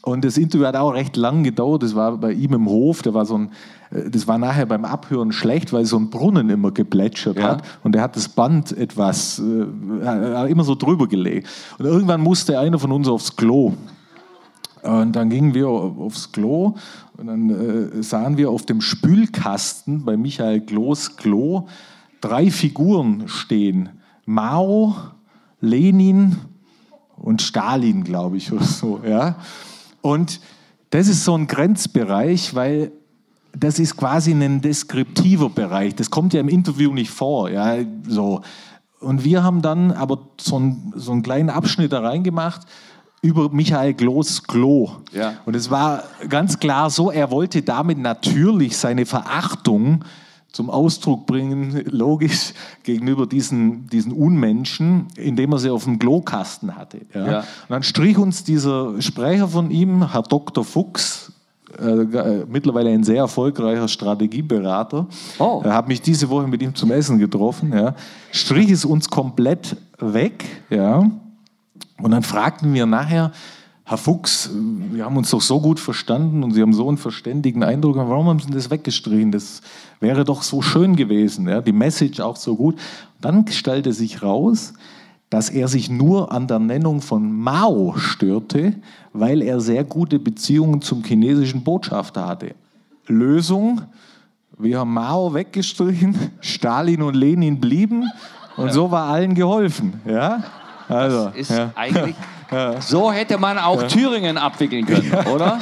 Und das Interview hat auch recht lang gedauert. Das war bei ihm im Hof. Der war so ein, das war nachher beim Abhören schlecht, weil so ein Brunnen immer geplätschert Ja. hat. Und er hat das Band etwas äh, immer so drüber gelegt. Und irgendwann musste einer von uns aufs Klo. Und dann gingen wir aufs Klo und dann äh, sahen wir auf dem Spülkasten bei Michael Klos Klo drei Figuren stehen. Mao, Lenin und Stalin, glaube ich, oder so. Ja? Und das ist so ein Grenzbereich, weil das ist quasi ein deskriptiver Bereich. Das kommt ja im Interview nicht vor. Ja? So. Und wir haben dann aber so, ein, so einen kleinen Abschnitt da reingemacht über Michael Klos Klo. Ja. Und es war ganz klar so, er wollte damit natürlich seine Verachtung zum Ausdruck bringen, logisch, gegenüber diesen, diesen Unmenschen, indem er sie auf dem Klokasten hatte. Ja. Ja. Und dann strich uns dieser Sprecher von ihm, Herr Doktor Fuchs, äh, mittlerweile ein sehr erfolgreicher Strategieberater, Oh. äh, habe mich diese Woche mit ihm zum Essen getroffen, ja, strich es uns komplett weg, ja. Und dann fragten wir nachher, Herr Fuchs, wir haben uns doch so gut verstanden und Sie haben so einen verständigen Eindruck, warum haben Sie das weggestrichen? Das wäre doch so schön gewesen, ja? Die Message auch so gut. Und dann stellte sich raus, dass er sich nur an der Nennung von Mao störte, weil er sehr gute Beziehungen zum chinesischen Botschafter hatte. Lösung, wir haben Mao weggestrichen, Stalin und Lenin blieben und ja. So war allen geholfen. Ja? Also, Das ist ja. eigentlich... So hätte man auch ja. Thüringen abwickeln können, ja. Oder?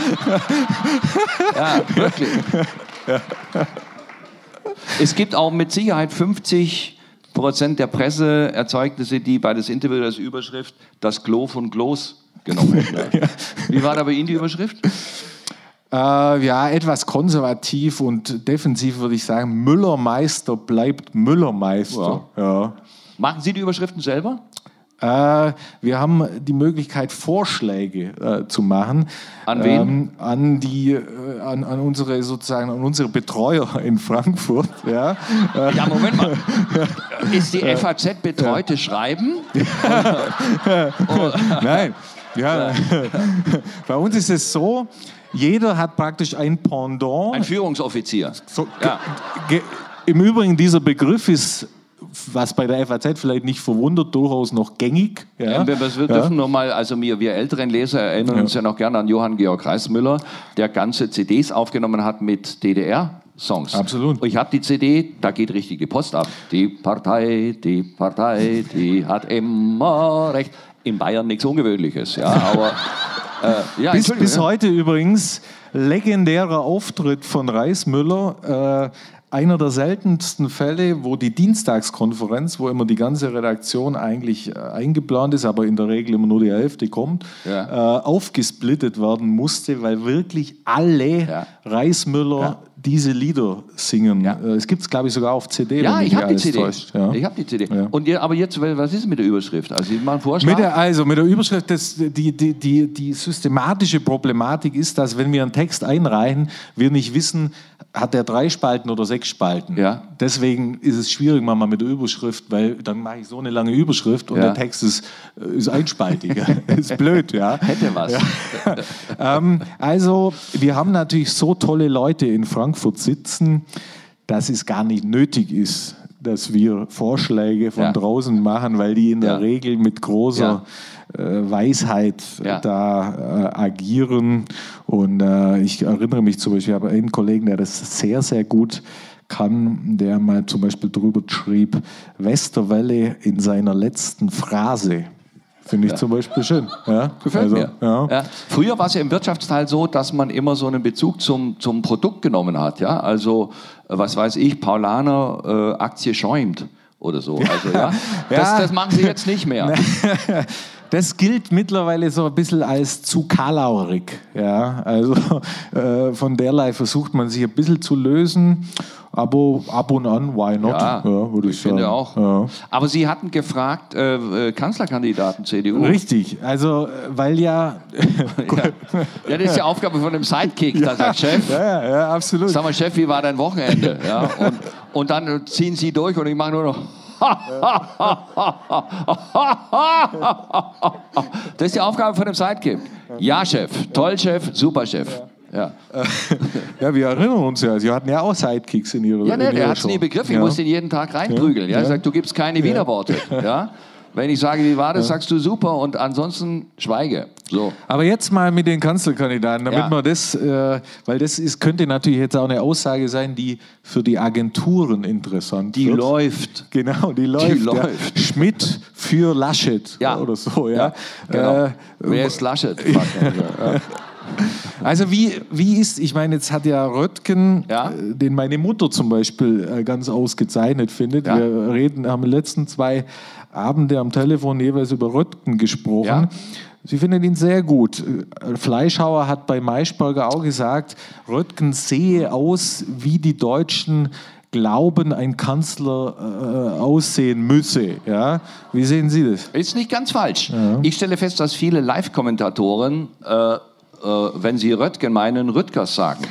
Ja, wirklich. Ja. Es gibt auch mit Sicherheit fünfzig Prozent der Presseerzeugnisse, die bei das Interview als Überschrift das Klo von Klos genommen hätten. Ja. Wie war da bei Ihnen die Überschrift? Äh, ja, etwas konservativ und defensiv würde ich sagen, Müllermeister bleibt Müllermeister. Ja. Ja. Machen Sie die Überschriften selber? Äh, wir haben die Möglichkeit, Vorschläge äh, zu machen. An wen? Ähm, an, die, äh, an, an, unsere, sozusagen, an unsere Betreuer in Frankfurt. Ja, ja Moment mal. Ist die F A Z betreute ja. Schreiben? Oh. Nein. Ja. Bei uns ist es so, jeder hat praktisch ein Pendant. Ein Führungsoffizier. So, ja. Im Übrigen, dieser Begriff ist, was bei der F A Z vielleicht nicht verwundert, durchaus noch gängig. Ja. Ja, wir, wir dürfen ja. noch mal, also wir, wir älteren Leser erinnern ja. uns ja noch gerne an Johann Georg Reismüller, der ganze C Ds aufgenommen hat mit D D R-Songs. Absolut. Und ich habe die C D, da geht richtig die Post ab. Die Partei, die Partei, die hat immer recht. In Bayern nichts Ungewöhnliches, ja, aber... Äh, ja, bis bis ja. heute übrigens legendärer Auftritt von Reismüller, äh, einer der seltensten Fälle, wo die Dienstagskonferenz, wo immer die ganze Redaktion eigentlich äh, eingeplant ist, aber in der Regel immer nur die Hälfte kommt, ja. äh, aufgesplittet werden musste, weil wirklich alle ja. Reismüller ja. diese Lieder singen. Ja. Äh, es gibt es, glaube ich, sogar auf C D. Ja, wenn ich habe die C D. Ja. Ich habe die C D. Ja. Und ihr, aber jetzt, was ist mit der Überschrift? Also, ich mache einen Vorschlag. Mit der, also, mit der Überschrift, das, die, die, die, die systematische Problematik ist, dass, wenn wir einen Text einreichen, wir nicht wissen, hat der drei Spalten oder sechs Spalten. Ja. Deswegen ist es schwierig manchmal mit der Überschrift, weil dann mache ich so eine lange Überschrift und ja. der Text ist, ist einspaltig. Ist blöd, ja. Hätte was. Ja. ähm, also, wir haben natürlich so tolle Leute in Frankfurt sitzen, dass es gar nicht nötig ist, dass wir Vorschläge von ja. draußen machen, weil die in der ja. Regel mit großer ja. äh, Weisheit ja. da äh, agieren. Und äh, ich erinnere mich zum Beispiel, ich habe einen Kollegen, der das sehr, sehr gut kann, der mal zum Beispiel drüber schrieb, Westerwelle in seiner letzten Phrase. Finde ich ja. zum Beispiel schön. Ja? Gefällt also, mir. Ja. Ja. Früher war es ja im Wirtschaftsteil so, dass man immer so einen Bezug zum, zum Produkt genommen hat. Ja? Also, was weiß ich, Paulaner äh, Aktie schäumt oder so. Also, ja? Ja. Das, das machen sie jetzt nicht mehr. Das gilt mittlerweile so ein bisschen als zu kalaurig. Ja? Also, äh, von derlei versucht man sich ein bisschen zu lösen. Aber ab und an, why not? Ja, ja, würde ich, ich finde sagen. auch. Ja. Aber Sie hatten gefragt, äh, Kanzlerkandidaten C D U. Richtig, also weil ja... ja. ja, das ist die Aufgabe von dem Sidekick, ja. Da sagt Chef. Ja, ja, ja, absolut. Sag mal, Chef, wie war dein Wochenende? Ja, und, und dann ziehen Sie durch und ich mache nur noch... Das ist die Aufgabe von dem Sidekick. Ja, Chef. Toll, Chef. Super, Chef. Ja. Ja, wir erinnern uns ja, Sie hatten ja auch Sidekicks in Ihrer Ja, ne, in der ihrer hat es Show. nie begriffen. Ich Ja. muss ihn jeden Tag reinprügeln. Ja. Ja. Er sagt, du gibst keine Widerworte. Ja. Wenn ich sage, wie war das, sagst du super und ansonsten schweige. So. Aber jetzt mal mit den Kanzlerkandidaten, damit Ja. man das, äh, weil das ist, könnte natürlich jetzt auch eine Aussage sein, die für die Agenturen interessant Die wird. läuft. Genau, die läuft. ja. läuft. Schmidt für Laschet Ja. oder so. Ja. Ja, genau. Äh, Wer ist Laschet? Ja. Also wie, wie ist, ich meine, jetzt hat ja Röttgen, Ja. äh, den meine Mutter zum Beispiel äh, ganz ausgezeichnet findet. Ja. Wir reden, haben die letzten zwei Abende am Telefon jeweils über Röttgen gesprochen. Ja. Sie findet ihn sehr gut. Äh, Fleischhauer hat bei Maischberger auch gesagt, Röttgen sehe aus, wie die Deutschen glauben, ein Kanzler äh, aussehen müsse. Ja? Wie sehen Sie das? Ist nicht ganz falsch. Ich stelle fest, dass viele Live-Kommentatoren, äh, äh, wenn sie Röttgen meinen, Rüttgers sagen.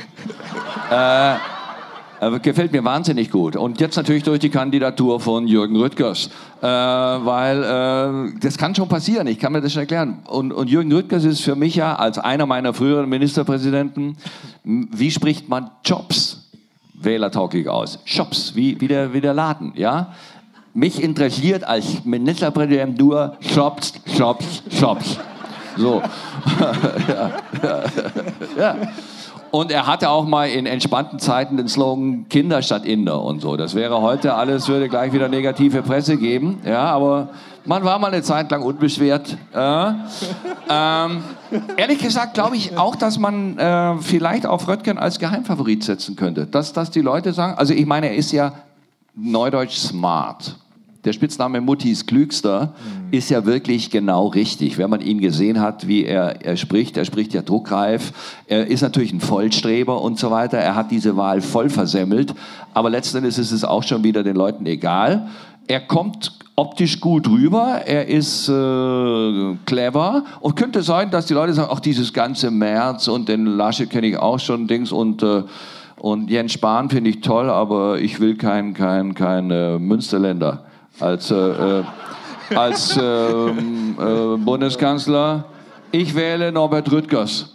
äh, äh, gefällt mir wahnsinnig gut. Und jetzt natürlich durch die Kandidatur von Jürgen Rüttgers. Äh, weil äh, das kann schon passieren, ich kann mir das schon erklären. Und, und Jürgen Rüttgers ist für mich ja als einer meiner früheren Ministerpräsidenten, m- wie spricht man Jobs wählertauglich aus? Jobs, wie, wie, der, wie der Laden, ja? Mich interessiert als Ministerpräsident nur Jobs, Jobs, Jobs. So. ja, ja, ja. Und er hatte auch mal in entspannten Zeiten den Slogan Kinder statt Inder und so. Das wäre heute alles, würde gleich wieder negative Presse geben. Ja, aber man war mal eine Zeit lang unbeschwert. Äh, ähm, ehrlich gesagt glaube ich auch, dass man äh, vielleicht auf Röttgen als Geheimfavorit setzen könnte. Dass, dass die Leute sagen, also ich meine, er ist ja neudeutsch smart. Der Spitzname Muttis Klügster mhm. ist ja wirklich genau richtig. Wenn man ihn gesehen hat, wie er, er spricht, er spricht ja druckreif, er ist natürlich ein Vollstreber und so weiter. Er hat diese Wahl voll versemmelt, aber letzten Endes ist es auch schon wieder den Leuten egal. Er kommt optisch gut rüber, er ist äh, clever und könnte sein, dass die Leute sagen, ach, dieses ganze Merz und den Laschet kenne ich auch schon, Dings und äh, und Jens Spahn finde ich toll, aber ich will kein, kein, kein äh, Münsterländer als, äh, äh, als äh, äh, Bundeskanzler. Ich wähle Norbert Rüttgers.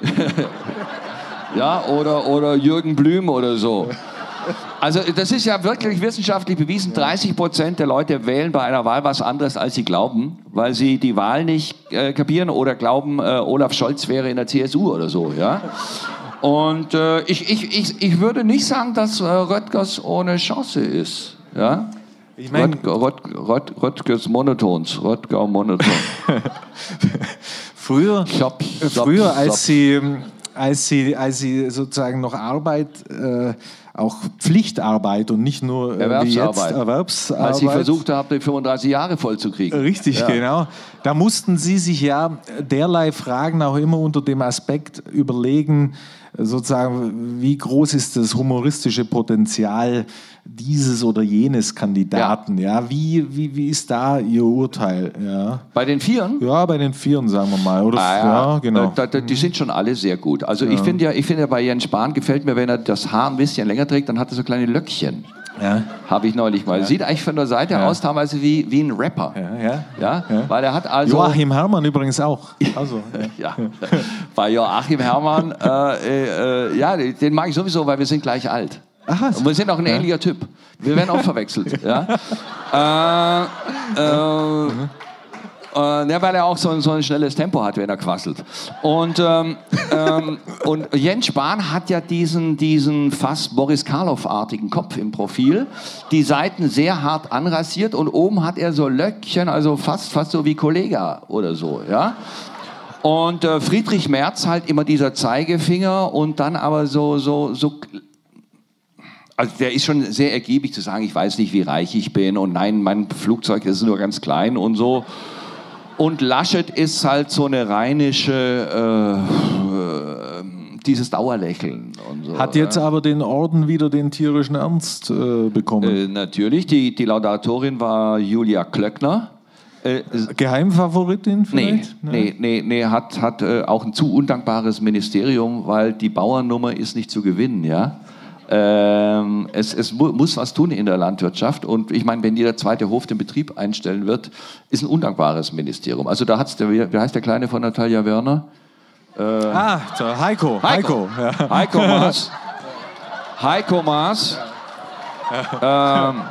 Ja, oder, oder Jürgen Blüm oder so. Also das ist ja wirklich wissenschaftlich bewiesen. dreißig Prozent der Leute wählen bei einer Wahl was anderes, als sie glauben, weil sie die Wahl nicht äh, kapieren oder glauben, äh, Olaf Scholz wäre in der C S U oder so. Ja? Und äh, ich, ich, ich, ich würde nicht sagen, dass äh, Röttgers ohne Chance ist. Ja? Ich mein, Röttger, Rött, Rött, Röttgers Monotons, Röttger Monoton. früher, Shop, äh, shop, früher shop. als, sie, als, sie, als sie sozusagen noch Arbeit, äh, auch Pflichtarbeit und nicht nur äh, wie jetzt Erwerbsarbeit. Erwerbsarbeit. Als ich versucht habe, die fünfunddreißig Jahre voll zu kriegen. Richtig, Ja. genau. Da mussten Sie sich ja derlei Fragen auch immer unter dem Aspekt überlegen, sozusagen, wie groß ist das humoristische Potenzial dieses oder jenes Kandidaten? Ja, ja wie, wie, wie ist da Ihr Urteil? Ja, Bei den Vieren? ja bei den Vieren, sagen wir mal. Oder, Ah, ja. genau. Da, da, die sind schon alle sehr gut. Also ich finde ja, ich finde ja bei Jens Spahn gefällt mir, wenn er das Haar ein bisschen länger trägt, dann hat er so kleine Löckchen. Ja. Habe ich neulich mal. Sieht eigentlich von der Seite Ja. aus teilweise wie, wie ein Rapper. Ja, ja. Ja? Ja. Weil er hat also... Joachim Herrmann übrigens auch. Also, ja. Ja. Bei Joachim Herrmann, äh, äh, ja, den mag ich sowieso, weil wir sind gleich alt. Aha. Und wir sind auch ein ähnlicher Typ. Wir werden auch verwechselt. Ja? äh, äh, äh, ja, weil er auch so ein, so ein schnelles Tempo hat, wenn er quasselt. Und, ähm, ähm, und Jens Spahn hat ja diesen, diesen fast Boris Karloff-artigen Kopf im Profil. Die Seiten sehr hart anrasiert und oben hat er so Löckchen, also fast, fast so wie Kollega oder so. Ja? Und äh, Friedrich Merz halt immer dieser Zeigefinger und dann aber so, so, so. Also der ist schon sehr ergiebig zu sagen, ich weiß nicht, wie reich ich bin und nein, mein Flugzeug ist nur ganz klein und so. Und Laschet ist halt so eine rheinische, äh, äh, dieses Dauerlächeln und so. Hat jetzt aber den Orden wieder den tierischen Ernst äh, bekommen. Äh, natürlich, die, die Laudatorin war Julia Klöckner. Äh, Geheimfavoritin Nee, vielleicht? nee, nee, nee, hat, hat äh, auch ein zu undankbares Ministerium, weil die Bauernnummer ist nicht zu gewinnen, ja. Ähm, es es mu muss was tun in der Landwirtschaft. Und ich meine, wenn jeder zweite Hof den Betrieb einstellen wird, ist ein undankbares Ministerium. Also da hat's der, wie heißt der Kleine von Natalia Werner? Äh, ah, der Heiko. Heiko, Heiko, ja. Heiko Maas. Heiko Maas. Ja. Ähm,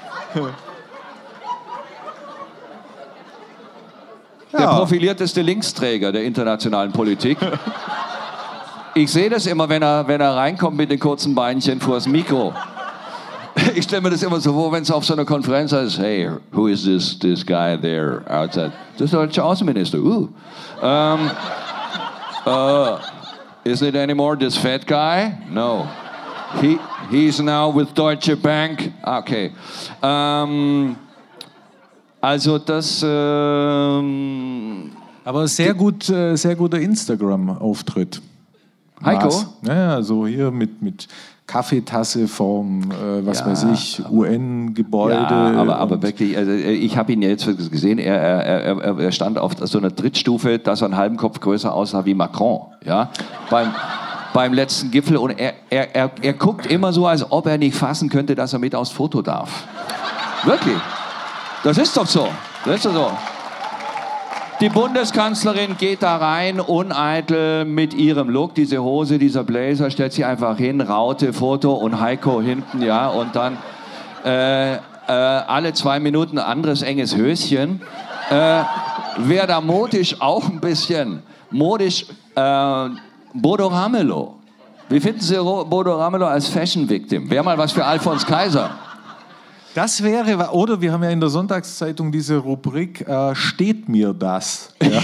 der ja. profilierteste Linksträger der internationalen Politik. Ich sehe das immer, wenn er, wenn er reinkommt mit den kurzen Beinchen vors Mikro. Ich stelle mir das immer so vor, wenn es auf so einer Konferenz heißt, hey, who is this, this guy there outside? Das ist der deutsche Außenminister. Uh. Um, uh, is it anymore this fat guy? No. He, he's now with Deutsche Bank. Okay. Um, also das... Ähm, Aber sehr gut, äh, sehr guter Instagram-Auftritt. Heiko? Maas. Ja, so hier mit, mit Kaffeetasse vorm, äh, was ja, weiß ich, U N-Gebäude. Ja, aber, aber wirklich, also ich habe ihn ja jetzt gesehen, er, er, er, er stand auf so einer Drittstufe, dass er einen halben Kopf größer aussah wie Macron, ja, beim, beim letzten Gipfel. Und er, er, er, er guckt immer so, als ob er nicht fassen könnte, dass er mit aufs Foto darf. Wirklich. Das ist doch so. Das ist doch so. Die Bundeskanzlerin geht da rein, uneitel mit ihrem Look, diese Hose, dieser Blazer, stellt sie einfach hin, Raute, Foto und Heiko hinten, ja, und dann äh, äh, alle zwei Minuten ein anderes enges Höschen. Äh, wer da modisch auch ein bisschen, modisch, äh, Bodo Ramelow. Wie finden Sie Bodo Ramelow als Fashion-Victim? Wäre mal was für Alfons Kaiser. Das wäre, oder wir haben ja in der Sonntagszeitung diese Rubrik, äh, steht mir das? Ja.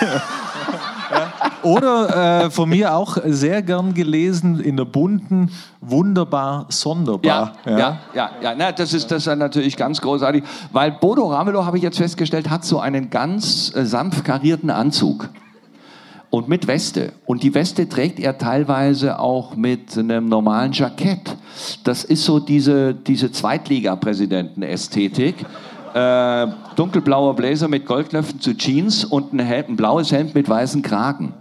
Oder äh, von mir auch sehr gern gelesen in der bunten, wunderbar, sonderbar. Ja, ja, ja, ja, ja. Na, das ist das ist natürlich ganz großartig, weil Bodo Ramelow, habe ich jetzt festgestellt, hat so einen ganz äh, sanft karierten Anzug. Und mit Weste. Und die Weste trägt er teilweise auch mit einem normalen Jackett. Das ist so diese, diese Zweitliga-Präsidenten-Ästhetik. Äh, dunkelblauer Blazer mit Goldknöpfen zu Jeans und ein, Hemd, ein blaues Hemd mit weißen Kragen.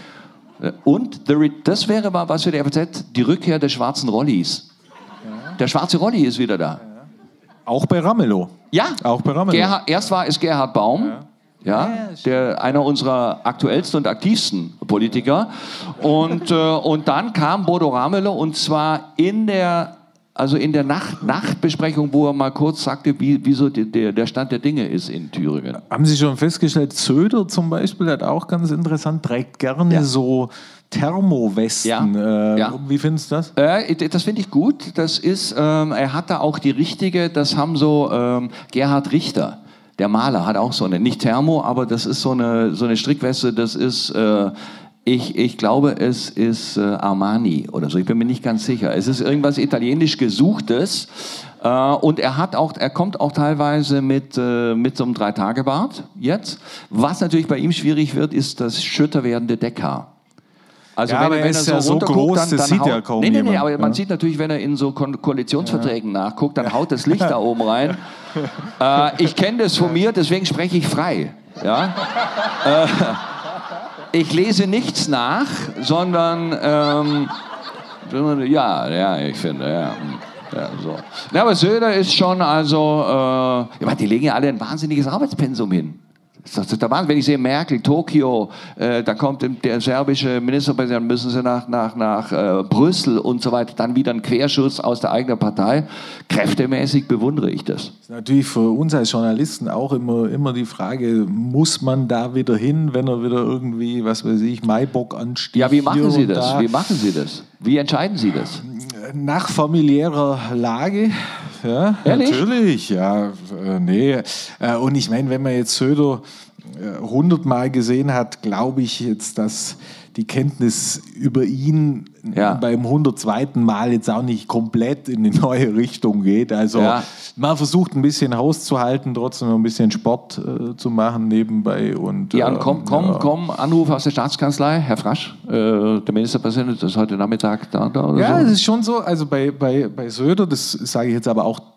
Und the, das wäre mal was für die F A Z, die Rückkehr des schwarzen Rollis. Der schwarze Rolli ist wieder da. Auch bei Ramelow. Ja, auch bei Ramelow. Gerhard, erst war es Gerhard Baum. Ja. Ja, der, einer unserer aktuellsten und aktivsten Politiker. Und, äh, und dann kam Bodo Ramelow und zwar in der, also in der Nacht, Nachtbesprechung, wo er mal kurz sagte, wie, wie so die, der, der Stand der Dinge ist in Thüringen. Haben Sie schon festgestellt, Söder zum Beispiel, hat auch ganz interessant, trägt gerne ja. so Thermowesten. Ja. Äh, ja. Wie findest du das? Äh, das finde ich gut. Das ist, ähm, er hat da auch die richtige, das haben so ähm, Gerhard Richter. Der Maler hat auch so eine, nicht Thermo, aber das ist so eine, so eine Strickweste, das ist, äh, ich, ich glaube, es ist äh, Armani oder so, ich bin mir nicht ganz sicher. Es ist irgendwas italienisch Gesuchtes äh, und er hat auch, er kommt auch teilweise mit, äh, mit so einem Drei-Tage-Bart jetzt. Was natürlich bei ihm schwierig wird, ist das schütter werdende Deckhaar. Also ja, wenn, aber wenn er er ist so ja so runterguckt, groß, dann, das dann sieht haut, ja kaum nee, nee, nee, jemand. aber Ja. man sieht natürlich, wenn er in so Ko Koalitionsverträgen ja. nachguckt, dann haut das Licht da oben rein. Äh, ich kenne das von mir, deswegen spreche ich frei. Ja? äh, ich lese nichts nach, sondern ähm, ja, ja, ich finde, ja. Ja, so. Ja, aber Söder ist schon, also, äh, ja, die legen ja alle ein wahnsinniges Arbeitspensum hin. Das ist der Wahnsinn. Wenn ich sehe, Merkel, Tokio, äh, da kommt der serbische Ministerpräsident, müssen sie nach, nach, nach äh, Brüssel und so weiter, dann wieder ein Querschuss aus der eigenen Partei. Kräftemäßig bewundere ich das. Das ist natürlich für uns als Journalisten auch immer, immer die Frage, muss man da wieder hin, wenn er wieder irgendwie, was weiß ich, Maibock ansticht? Ja, wie machen Sie das? Da. Wie machen Sie das? Wie entscheiden Sie das? Nach familiärer Lage. Ja, Ehrlich? Natürlich, ja, äh, nee. Äh, und ich meine, wenn man jetzt Söder hundertmal äh, gesehen hat, glaube ich jetzt, dass die Kenntnis über ihn ja. beim hundertzweiten Mal jetzt auch nicht komplett in die neue Richtung geht. Also ja. man versucht ein bisschen Haus zu halten, trotzdem ein bisschen Sport äh, zu machen nebenbei. Und, ja, und komm, komm, ja. komm, Anruf aus der Staatskanzlei, Herr Frasch, äh, der Ministerpräsident, das ist heute Nachmittag da, da oder ja, so. es ist schon so, also bei, bei, bei Söder, das sage ich jetzt aber auch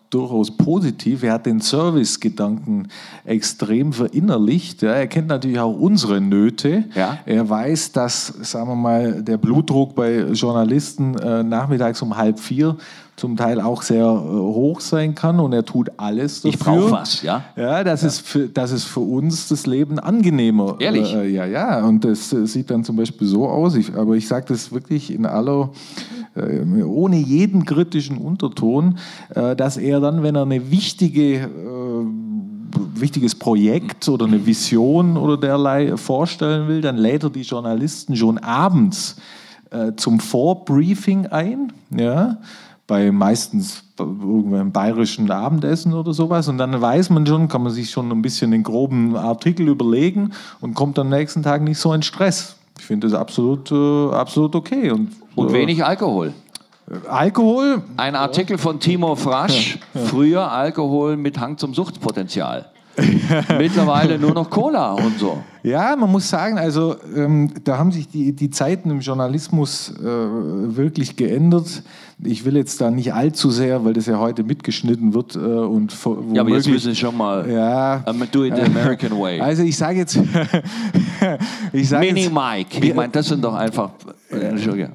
durchaus positiv. Er hat den Service-Gedanken extrem verinnerlicht. Ja, er kennt natürlich auch unsere Nöte. Ja. Er weiß, dass, sagen wir mal, der Blutdruck bei Journalisten äh, nachmittags um halb vier zum Teil auch sehr äh, hoch sein kann, und er tut alles dafür. Ich brauche was, ja? Ja, das, ja. Ist für, das ist für uns das Leben angenehmer. Ehrlich? Äh, ja, ja, und das äh, sieht dann zum Beispiel so aus, ich, aber ich sage das wirklich in aller, äh, ohne jeden kritischen Unterton, äh, dass er dann, wenn er eine wichtige, äh, wichtiges Projekt oder eine Vision oder derlei vorstellen will, dann lädt er die Journalisten schon abends äh, zum Vorbriefing ein, ja, bei meistens irgendeinem bayerischen Abendessen oder sowas, und dann weiß man schon, kann man sich schon ein bisschen den groben Artikel überlegen und kommt am nächsten Tag nicht so in Stress. Ich finde das absolut, äh, absolut okay. Und, Und äh, wenig Alkohol. Alkohol? Ein Artikel von Timo Frasch, Ja, ja. früher Alkohol mit Hang zum Suchtpotenzial. Mittlerweile nur noch Cola und so. Ja, man muss sagen, also ähm, da haben sich die, die Zeiten im Journalismus äh, wirklich geändert. Ich will jetzt da nicht allzu sehr, weil das ja heute mitgeschnitten wird. Äh, und ja, aber jetzt müssen Sie schon mal ja, um, do it the American way. Also ich sage jetzt... ich sag Mini jetzt, Mike. Ich meine, das sind doch einfach... Entschuldigung.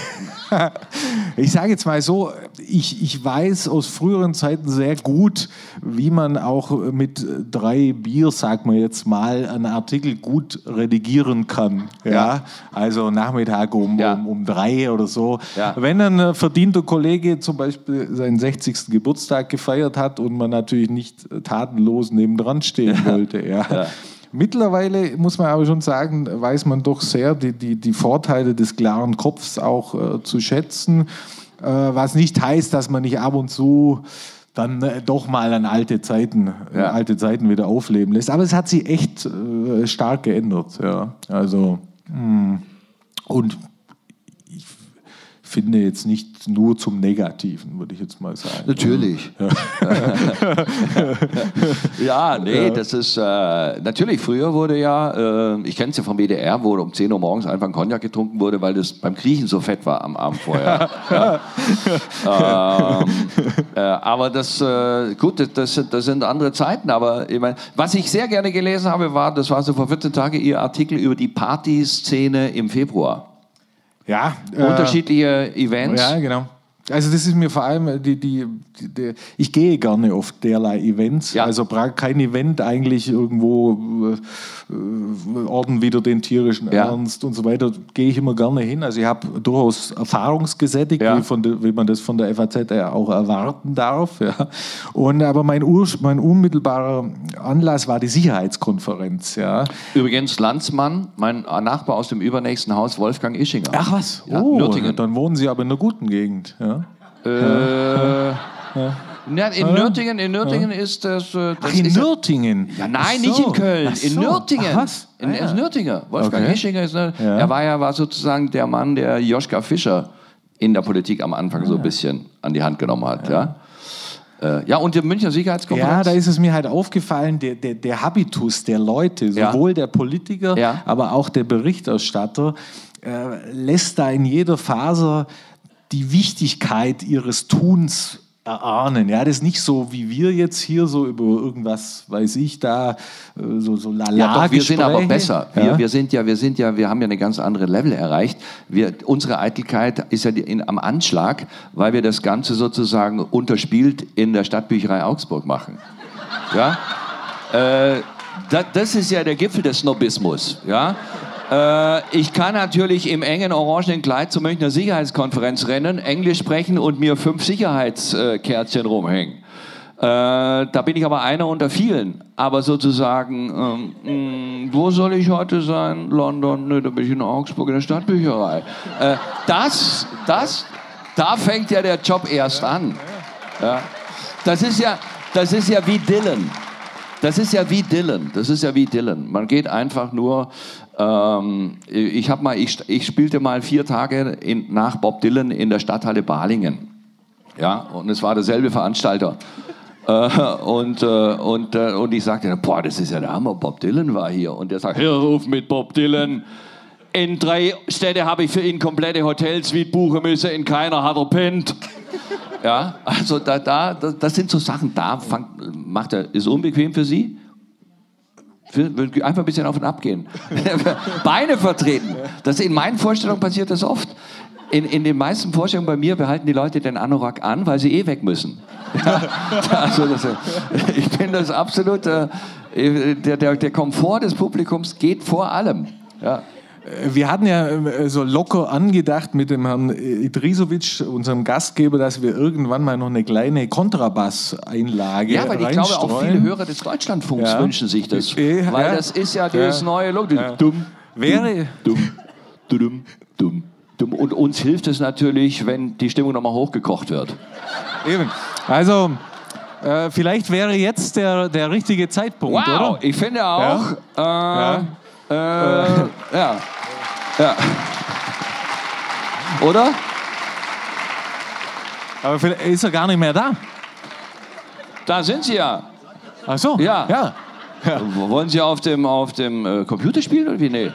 Ich sage jetzt mal so, ich, ich weiß aus früheren Zeiten sehr gut, wie man auch mit drei Bier, sagt man jetzt mal, einen Artikel gut redigieren kann. Ja? Ja. Also Nachmittag um, Ja. um, um drei oder so. Ja. Wenn ein verdienter Kollege zum Beispiel seinen sechzigsten Geburtstag gefeiert hat und man natürlich nicht tatenlos nebendran stehen wollte. Ja. Ja. Mittlerweile muss man aber schon sagen, weiß man doch sehr die, die, die Vorteile des klaren Kopfs auch äh, zu schätzen, äh, was nicht heißt, dass man nicht ab und zu dann äh, doch mal an alte Zeiten, äh, Ja. alte Zeiten wieder aufleben lässt. Aber es hat sich echt äh, stark geändert. Ja. Also, mh. Und ich finde jetzt nicht nur zum Negativen, würde ich jetzt mal sagen. Natürlich. Ja, nee, Ja. das ist... Äh, natürlich, früher wurde ja... Äh, ich kenne es ja vom W D R, wo um zehn Uhr morgens einfach ein Cognac getrunken wurde, weil das beim Kriechen so fett war am Abend vorher. ja. ähm, äh, aber das... Äh, gut, das, das, sind, das sind andere Zeiten, aber ich mein, was ich sehr gerne gelesen habe, war, das war so vor vierzehn Tagen, Ihr Artikel über die Partyszene im Februar. Ja, äh, Unterschiedliche Events. Ja, genau. Also das ist mir vor allem, die, die, die, die ich gehe gerne auf derlei Events, Ja. also bra- kein Event eigentlich irgendwo äh, äh, Orden wieder den tierischen Ja. Ernst und so weiter, gehe ich immer gerne hin. Also ich habe durchaus erfahrungsgesättigt, Ja. wie, von de, wie man das von der F A Z ja auch erwarten darf. Ja. Und, aber mein, Ur, mein unmittelbarer Anlass war die Sicherheitskonferenz. Ja. Übrigens, Landsmann, mein Nachbar aus dem übernächsten Haus, Wolfgang Ischinger. Ach was, Ja, oh, Nürtingen. dann wohnen Sie aber in einer guten Gegend. Ja. Äh, ja, in Nürtingen, in Nürtingen ist das. äh, das Ach, in ist Nürtingen? Ja, nein, Ach so. nicht in Köln, Ach so. in Nürtingen. Ach, was? In, Ah, ja. ist Nürtinger. Wolfgang Okay. Ischinger ist. Ne, Ja. Er war ja war sozusagen der Mann, der Joschka Fischer in der Politik am Anfang so ein bisschen an die Hand genommen hat. Ja, ja. Äh, ja und die Münchner Ja, Sicherheitskonferenz. da ist es mir halt aufgefallen, der, der, der Habitus der Leute, Ja. sowohl der Politiker, Ja. aber auch der Berichterstatter, äh, lässt da in jeder Faser die Wichtigkeit ihres Tuns erahnen. Ja, das ist nicht so, wie wir jetzt hier so über irgendwas, weiß ich, da äh, so, so lala Ja, doch, wir sind aber Gespräche. besser. Wir, Ja. wir sind ja, wir sind ja, wir haben ja eine ganz andere Level erreicht. Wir, unsere Eitelkeit ist ja die- in, am Anschlag, weil wir das Ganze sozusagen unterspielt in der Stadtbücherei Augsburg machen. Ja? Äh, das, das ist ja der Gipfel des Snobismus. Ja? Äh, ich kann natürlich im engen orangenen Kleid zur Münchner Sicherheitskonferenz rennen, Englisch sprechen und mir fünf Sicherheitskärtchen rumhängen. Äh, da bin ich aber einer unter vielen. Aber sozusagen, ähm, mh, wo soll ich heute sein? London? Nö, da bin ich in Augsburg in der Stadtbücherei. Äh, das, das, da fängt ja der Job erst an. Ja. Das ist ja, das ist ja wie Dylan. Das ist ja wie Dylan. Das ist ja wie Dylan. Man geht einfach nur. Ähm, ich habe mal, ich, ich spielte mal vier Tage in, nach Bob Dylan in der Stadthalle Balingen. Ja, und es war derselbe Veranstalter. Äh, und, äh, und, äh, und ich sagte, boah, das ist ja der Hammer, Bob Dylan war hier. Und der sagt, hör auf mit Bob Dylan. In drei Städte habe ich für ihn komplette Hotelsuite buchen müssen, in keiner hat er pennt. Ja, also da, da, das sind so Sachen, da fang, macht er, ist unbequem für Sie? Einfach ein bisschen auf und ab gehen. Beine vertreten. Das in meinen Vorstellungen passiert das oft. In, in den meisten Vorstellungen bei mir behalten die Leute den Anorak an, weil sie eh weg müssen. Ja, also das, ich finde das absolut, äh, der, der, der Komfort des Publikums geht vor allem. Ja. Wir hatten ja so locker angedacht mit dem Herrn Idrisovic, unserem Gastgeber, dass wir irgendwann mal noch eine kleine Kontrabass-Einlage Ja, weil ich glaube, auch viele Hörer des Deutschlandfunks ja. wünschen sich das. Ja. Weil das ist ja dieses ja. neue Logo. Ja. Dumm, Wäre dumm, dumm, dumm, dumm. Und uns hilft es natürlich, wenn die Stimmung nochmal hochgekocht wird. Eben. Also, äh, vielleicht wäre jetzt der, der richtige Zeitpunkt, wow, oder? Ich finde auch... Ja. Äh, Äh, ja. Ja. Oder? Aber vielleicht ist er gar nicht mehr da. Da sind Sie ja. Ach so. Ja. ja. ja. Wollen Sie auf dem, auf dem äh, Computer spielen oder wie? Nee.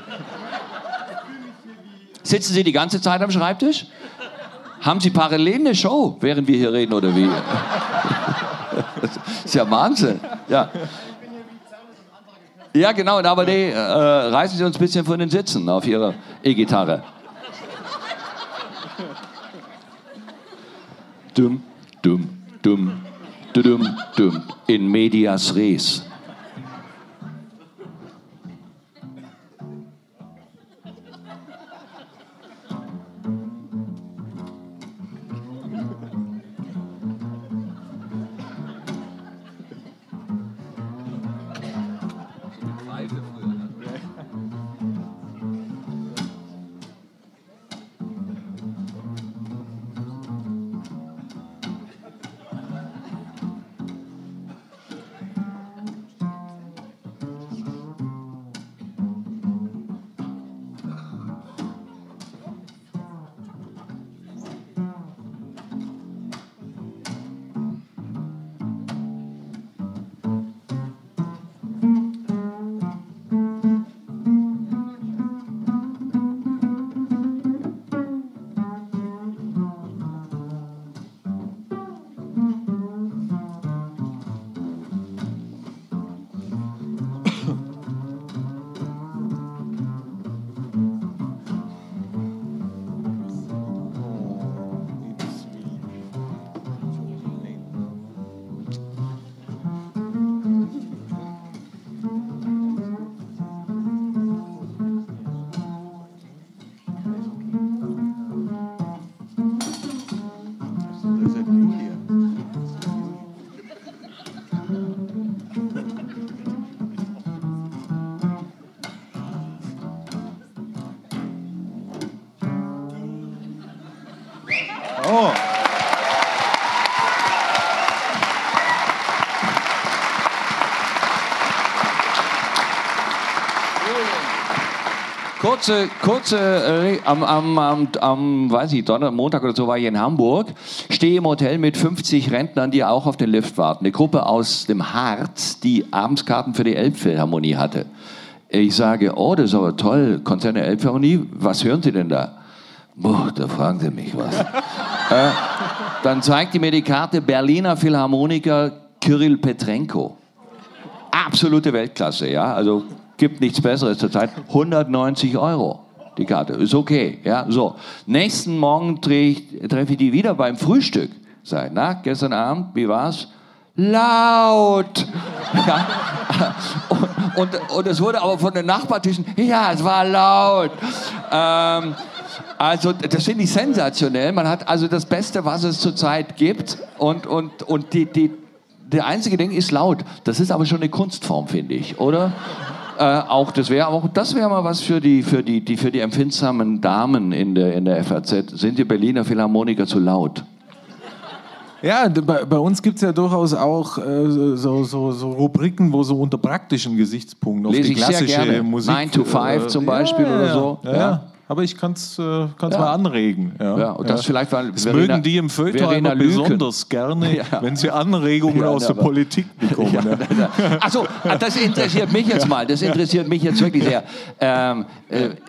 Sitzen Sie die ganze Zeit am Schreibtisch? Haben Sie parallel eine Show, während wir hier reden oder wie? Das ist ja Wahnsinn. Ja. Ja, genau, aber nee, äh, reißen Sie uns ein bisschen von den Sitzen auf Ihrer E-Gitarre. Dumm, dumm, dumm, dumm, dumm, in medias res. Oh. Kurze, kurze, äh, am, am, am, am, weiß ich, Donnerstag, Montag oder so war ich in Hamburg, stehe im Hotel mit fünfzig Rentnern, die auch auf den Lift warten. Eine Gruppe aus dem Harz, die Abendskarten für die Elbphilharmonie hatte. Ich sage, oh, das ist aber toll, Konzert der Elbphilharmonie, was hören Sie denn da? Boah, da fragen Sie mich was. äh, dann zeigt die mir die Karte Berliner Philharmoniker Kyrill Petrenko. Absolute Weltklasse, ja, also gibt nichts Besseres zurzeit. hundertneunzig Euro die Karte, ist okay, ja, so. Nächsten Morgen treffe ich die wieder beim Frühstück. Sag, na, gestern Abend, wie war's? Laut! Ja. Und, und, und es wurde aber von den Nachbartischen, ja, es war laut. Ähm, also das finde ich sensationell. Man hat also das Beste, was es zurzeit gibt. Und, und, und die, die, der einzige Ding ist laut. Das ist aber schon eine Kunstform, finde ich, oder? Äh, auch das wäre auch das wäre mal was für die für die, die für die empfindsamen Damen in der in der F A Z. Sind die Berliner Philharmoniker zu laut? Ja, bei, bei uns gibt es ja durchaus auch äh, so, so, so Rubriken, wo so unter praktischen Gesichtspunkten auf Lese die ich sehr klassische gerne. Musik... nine to five äh, zum Beispiel ja, oder ja, so. Ja, Ja. ja. Aber ich kann es äh, kann's Ja. mal anregen. Ja, Ja, und das ja. vielleicht, weil Das Verena- mögen die im Feuilleton Verena immer Lüken. besonders gerne, Ja. wenn sie Anregungen Ja, aus der aber- Politik bekommen. Ja. Achso, das interessiert mich jetzt mal. Das interessiert mich jetzt wirklich sehr. Ähm, äh,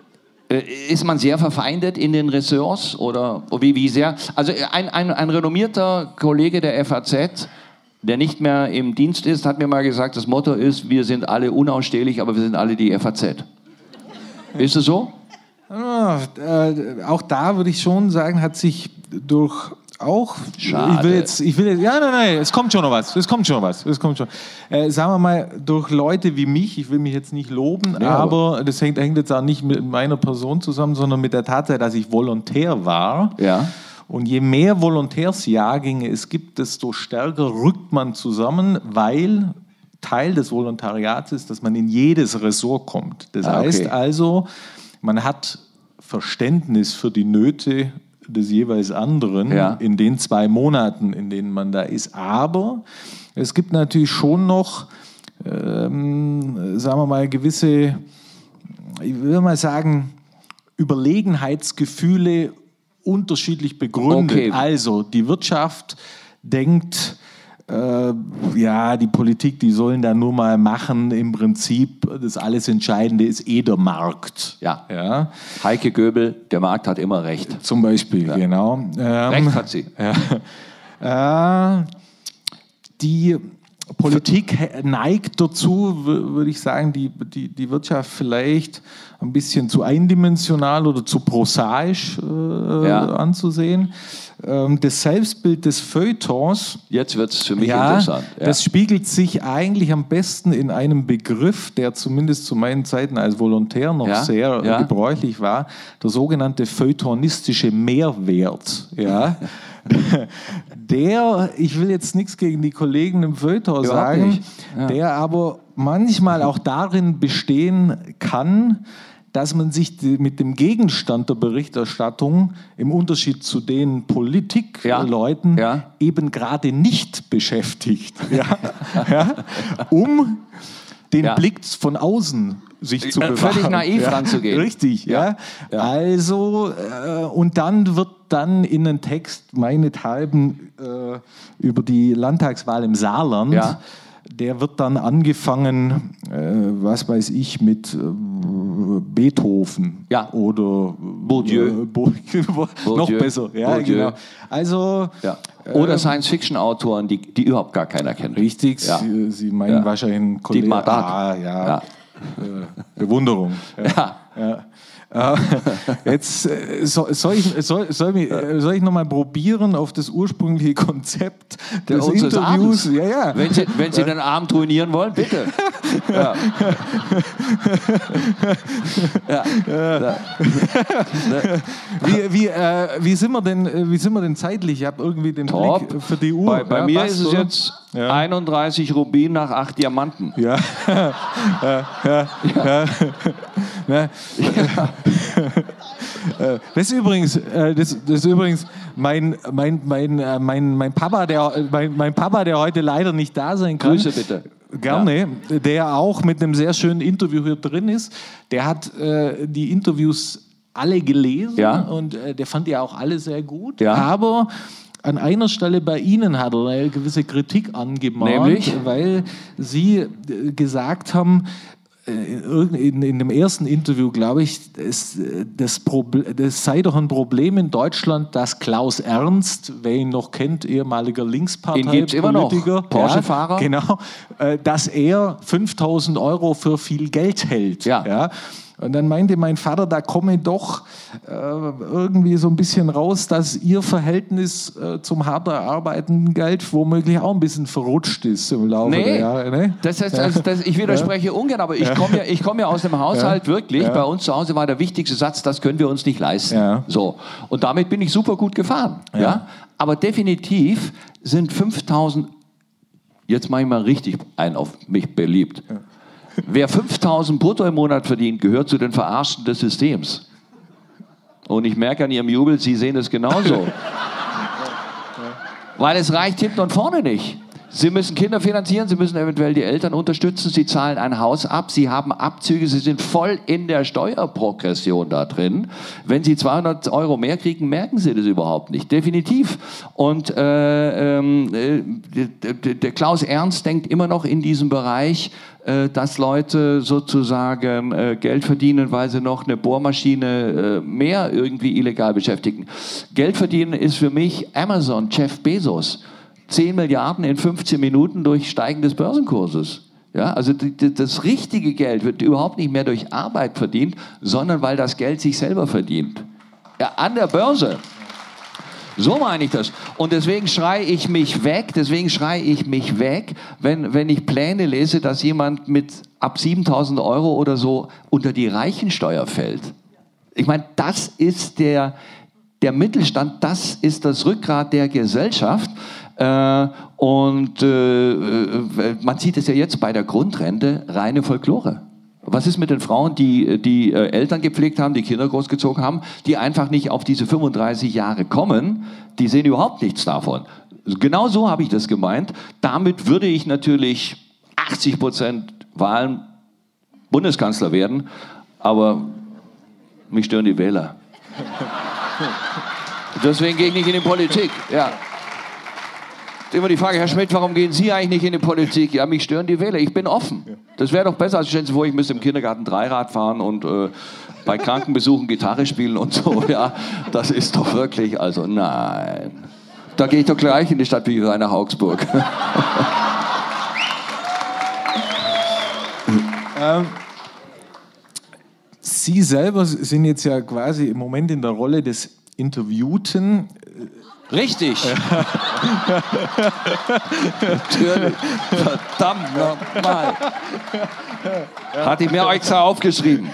Ist man sehr verfeindet in den Ressorts oder wie, wie sehr? Also ein, ein, ein renommierter Kollege der F A Z, der nicht mehr im Dienst ist, hat mir mal gesagt, das Motto ist, wir sind alle unausstehlich, aber wir sind alle die F A Z. Ist es so? Ja, äh, auch da würde ich schon sagen, hat sich durch auch, Schade. ich will jetzt, ich will jetzt, ja, nein, nein, es kommt schon noch was, es kommt schon noch was, es kommt schon. Äh, sagen wir mal, durch Leute wie mich, ich will mich jetzt nicht loben, Ja, aber, aber das hängt, hängt jetzt auch nicht mit meiner Person zusammen, sondern mit der Tatsache, dass ich Volontär war. Ja. Und je mehr Volontärsjahrgänge es gibt, desto stärker rückt man zusammen, weil Teil des Volontariats ist, dass man in jedes Ressort kommt. Das Ah, okay. heißt also, man hat Verständnis für die Nöte des jeweils anderen Ja. in den zwei Monaten, in denen man da ist. Aber es gibt natürlich schon noch, ähm, sagen wir mal, gewisse, ich will mal sagen, Überlegenheitsgefühle unterschiedlich begründet. Okay. Also die Wirtschaft denkt, äh, ja, die Politik, die sollen da nur mal machen. Im Prinzip, das alles Entscheidende ist eh der Markt. Ja. Ja, Heike Göbel, der Markt hat immer recht. zum Beispiel, genau. Ähm, Recht hat sie. Ja. Äh, die Politik neigt dazu, würde ich sagen, die, die, die Wirtschaft vielleicht ein bisschen zu eindimensional oder zu prosaisch äh, Ja. anzusehen. Ähm, das Selbstbild des Feuilletons, Jetzt wird es für mich ja, interessant. Ja. das spiegelt sich eigentlich am besten in einem Begriff, der zumindest zu meinen Zeiten als Volontär noch Ja, sehr ja. gebräuchlich war, der sogenannte feuilletonistische Mehrwert. Ja. Der, ich will jetzt nichts gegen die Kollegen im Feuilleton Überhaupt sagen, nicht. Ja. der aber manchmal auch darin bestehen kann, dass man sich die, mit dem Gegenstand der Berichterstattung im Unterschied zu den Politikleuten Ja. Ja. eben gerade nicht beschäftigt, ja? Ja? Um den Ja. Blick von außen sich zu Äh, bewahren. völlig naiv ja. ranzugehen. Richtig, ja. Ja. Also, äh, und dann wird dann in den Text meinethalben äh, über die Landtagswahl im Saarland, Ja. der wird dann angefangen, äh, was weiß ich, mit äh, Beethoven Ja. oder Bourdieu. Äh, Bo- noch Bourdieu. besser, ja, Bourdieu. genau. Also, Ja. Oder ähm, Science-Fiction-Autoren, die, die überhaupt gar keiner kennt. richtig, Ja. Sie, Sie meinen Ja. wahrscheinlich einen Kollegen. Dietmar Dark. Ah, ja. Ja. Äh, Bewunderung. Ja. Ja. Äh, jetzt äh, soll, soll ich, soll, soll, mich, äh, soll ich noch mal probieren auf das ursprüngliche Konzept Der des unseres Interviews? Abends. Ja, ja. Wenn Sie, wenn Sie den Abend ruinieren wollen, bitte. Ja. Ja. Ja. Wie, wie, äh, wie, sind wir denn, äh, wie sind wir denn zeitlich? Ich habe irgendwie den Top. Blick für die Uhr. Bei, bei Ja, mir passt, ist es oder? jetzt Ja. einunddreißig Rubin nach acht Diamanten. Ja. ja, ja, ja. ja. Äh, Das ist übrigens, äh, das, das ist übrigens mein, mein, mein, äh, mein, mein, Papa, der, mein, mein Papa, der heute leider nicht da sein kann. Grüße bitte. Gerne, der auch mit einem sehr schönen Interview hier drin ist. Der hat äh, die Interviews alle gelesen Ja. und äh, der fand die auch alle sehr gut. Ja. Aber an einer Stelle bei Ihnen hat er eine gewisse Kritik angemahnt, Nämlich? weil Sie äh, gesagt haben, in, in dem ersten Interview, glaube ich, es, das, Proble- das sei doch ein Problem in Deutschland, dass Klaus Ernst, wer ihn noch kennt, ehemaliger Linkspartei, Den gibt's immer noch. Politiker, Porsche-Fahrer. Ja, genau, äh, dass er fünftausend Euro für viel Geld hält. Ja. Ja. Und dann meinte mein Vater, da komme doch äh, irgendwie so ein bisschen raus, dass ihr Verhältnis äh, zum hart erarbeitenden Geld womöglich auch ein bisschen verrutscht ist im Laufe der Nee, Jahre. Ne? das heißt, also, das, ich widerspreche ungern, aber ich komme ja, ich komm ja aus dem Haushalt, wirklich. Ja. Bei uns zu Hause war der wichtigste Satz, das können wir uns nicht leisten. Ja. So. Und damit bin ich super gut gefahren. Ja. Ja. Aber definitiv sind fünftausend, jetzt mache ich mal richtig ein auf mich beliebt. Wer fünftausend brutto im Monat verdient, gehört zu den Verarschten des Systems. Und ich merke an Ihrem Jubel, Sie sehen es genauso. Weil es reicht hinten und vorne nicht. Sie müssen Kinder finanzieren, Sie müssen eventuell die Eltern unterstützen, Sie zahlen ein Haus ab, Sie haben Abzüge, Sie sind voll in der Steuerprogression da drin. Wenn Sie zweihundert Euro mehr kriegen, merken Sie das überhaupt nicht, definitiv. Und äh, äh, der, der Klaus Ernst denkt immer noch in diesem Bereich, äh, dass Leute sozusagen äh, Geld verdienen, weil sie noch eine Bohrmaschine äh, mehr irgendwie illegal beschäftigen. Geld verdienen ist für mich Amazon, Jeff Bezos. zehn Milliarden in fünfzehn Minuten durch Steigen des Börsenkurses. Ja, also die, die, das richtige Geld wird überhaupt nicht mehr durch Arbeit verdient, sondern weil das Geld sich selber verdient. Ja, an der Börse. So meine ich das. Und deswegen schreie ich mich weg, deswegen schreie ich mich weg, wenn, wenn ich Pläne lese, dass jemand mit ab siebentausend Euro oder so unter die Reichensteuer fällt. Ich meine, das ist der, der Mittelstand, das ist das Rückgrat der Gesellschaft. Äh, und äh, man sieht es ja jetzt bei der Grundrente, reine Folklore. Was ist mit den Frauen, die, die äh, Eltern gepflegt haben, die Kinder großgezogen haben, die einfach nicht auf diese fünfunddreißig Jahre kommen, die sehen überhaupt nichts davon. Genau so habe ich das gemeint. Damit würde ich natürlich achtzig Prozent Wahlen Bundeskanzler werden, aber mich stören die Wähler. Deswegen gehe ich nicht in die Politik. Ja. Immer die Frage, Herr Schmidt, warum gehen Sie eigentlich nicht in die Politik? Ja, mich stören die Wähler. Ich bin offen. Das wäre doch besser, als stellen Sie vor, ich müsste im Kindergarten Dreirad fahren und äh, bei Krankenbesuchen Gitarre spielen und so. Ja, das ist doch wirklich, also nein. Da gehe ich doch gleich in die Stadtbücherei nach Augsburg. ähm, Sie selber sind jetzt ja quasi im Moment in der Rolle des Interviewten. Richtig. Natürlich. Verdammt nochmal. Hatte ich mir extra aufgeschrieben.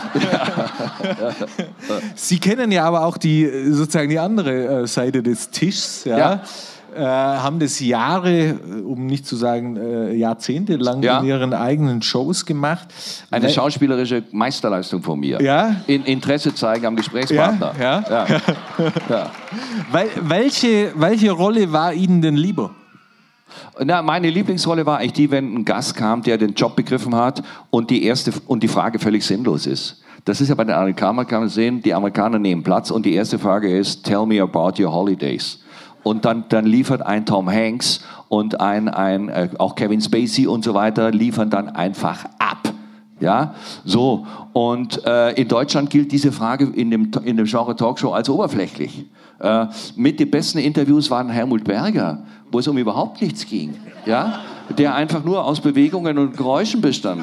Sie kennen ja aber auch die, sozusagen die andere Seite des Tischs. Ja? Ja. Äh, haben das Jahre, um nicht zu sagen äh, Jahrzehnte lang ja. in ihren eigenen Shows gemacht. Eine Weil, schauspielerische Meisterleistung von mir. Ja? In Interesse zeigen am Gesprächspartner. Ja? Ja? Ja. Ja. Weil, welche, welche Rolle war Ihnen denn lieber? Na, meine Lieblingsrolle war eigentlich die, wenn ein Gast kam, der den Job begriffen hat und die, erste, und die Frage völlig sinnlos ist. Das ist ja bei den Amerikanern, kann man sehen, die Amerikaner nehmen Platz und die erste Frage ist, tell me about your holidays. Und dann, dann liefert ein Tom Hanks und ein, ein, äh, auch Kevin Spacey und so weiter, liefern dann einfach ab. Ja, so. Und äh, in Deutschland gilt diese Frage in dem, in dem Genre Talkshow als oberflächlich. Äh, mit den besten Interviews waren Helmut Berger, wo es um überhaupt nichts ging. Ja, der einfach nur aus Bewegungen und Geräuschen bestand.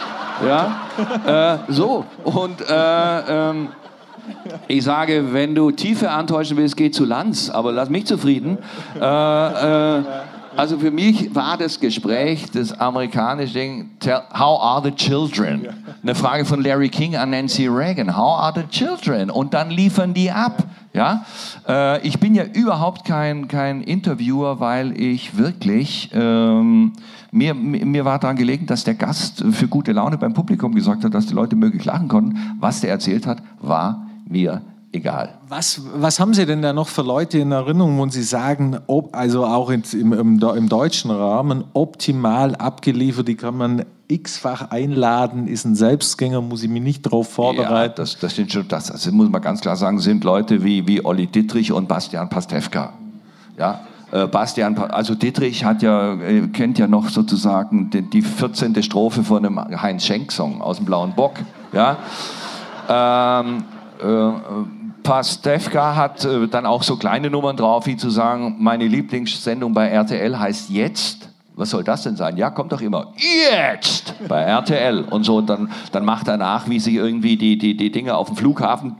Ja, äh, so. Und äh, ähm, ich sage, wenn du Tiefe antäuschen willst, geh zu Lanz, aber lass mich zufrieden. Äh, äh, also für mich war das Gespräch, das amerikanische Ding, tell, how are the children? Eine Frage von Larry King an Nancy Reagan, how are the children? Und dann liefern die ab. Ja? Äh, ich bin ja überhaupt kein, kein Interviewer, weil ich wirklich... Ähm, Mir, mir war daran gelegen, dass der Gast für gute Laune beim Publikum gesorgt hat, dass die Leute möglich lachen konnten. Was der erzählt hat, war mir egal. Was, was haben Sie denn da noch für Leute in Erinnerung, wo Sie sagen, ob, also auch in, im, im, im deutschen Rahmen, optimal abgeliefert, die kann man x-fach einladen, ist ein Selbstgänger, muss ich mich nicht darauf vorbereiten? Ja, das, das sind schon, das, das muss man ganz klar sagen, sind Leute wie, wie Olli Dittrich und Bastian Pastewka. Ja. Bastian, also Dittrich hat ja, kennt ja noch sozusagen die, die vierzehnte Strophe von einem Heinz-Schenk-Song aus dem Blauen Bock. Ja? Ähm, äh, Pastewka hat äh, dann auch so kleine Nummern drauf, wie zu sagen, meine Lieblingssendung bei R T L heißt Jetzt. Was soll das denn sein? Ja, kommt doch immer Jetzt bei R T L und so. Und dann, dann macht er nach, wie sich irgendwie die, die, die Dinge auf dem Flughafen,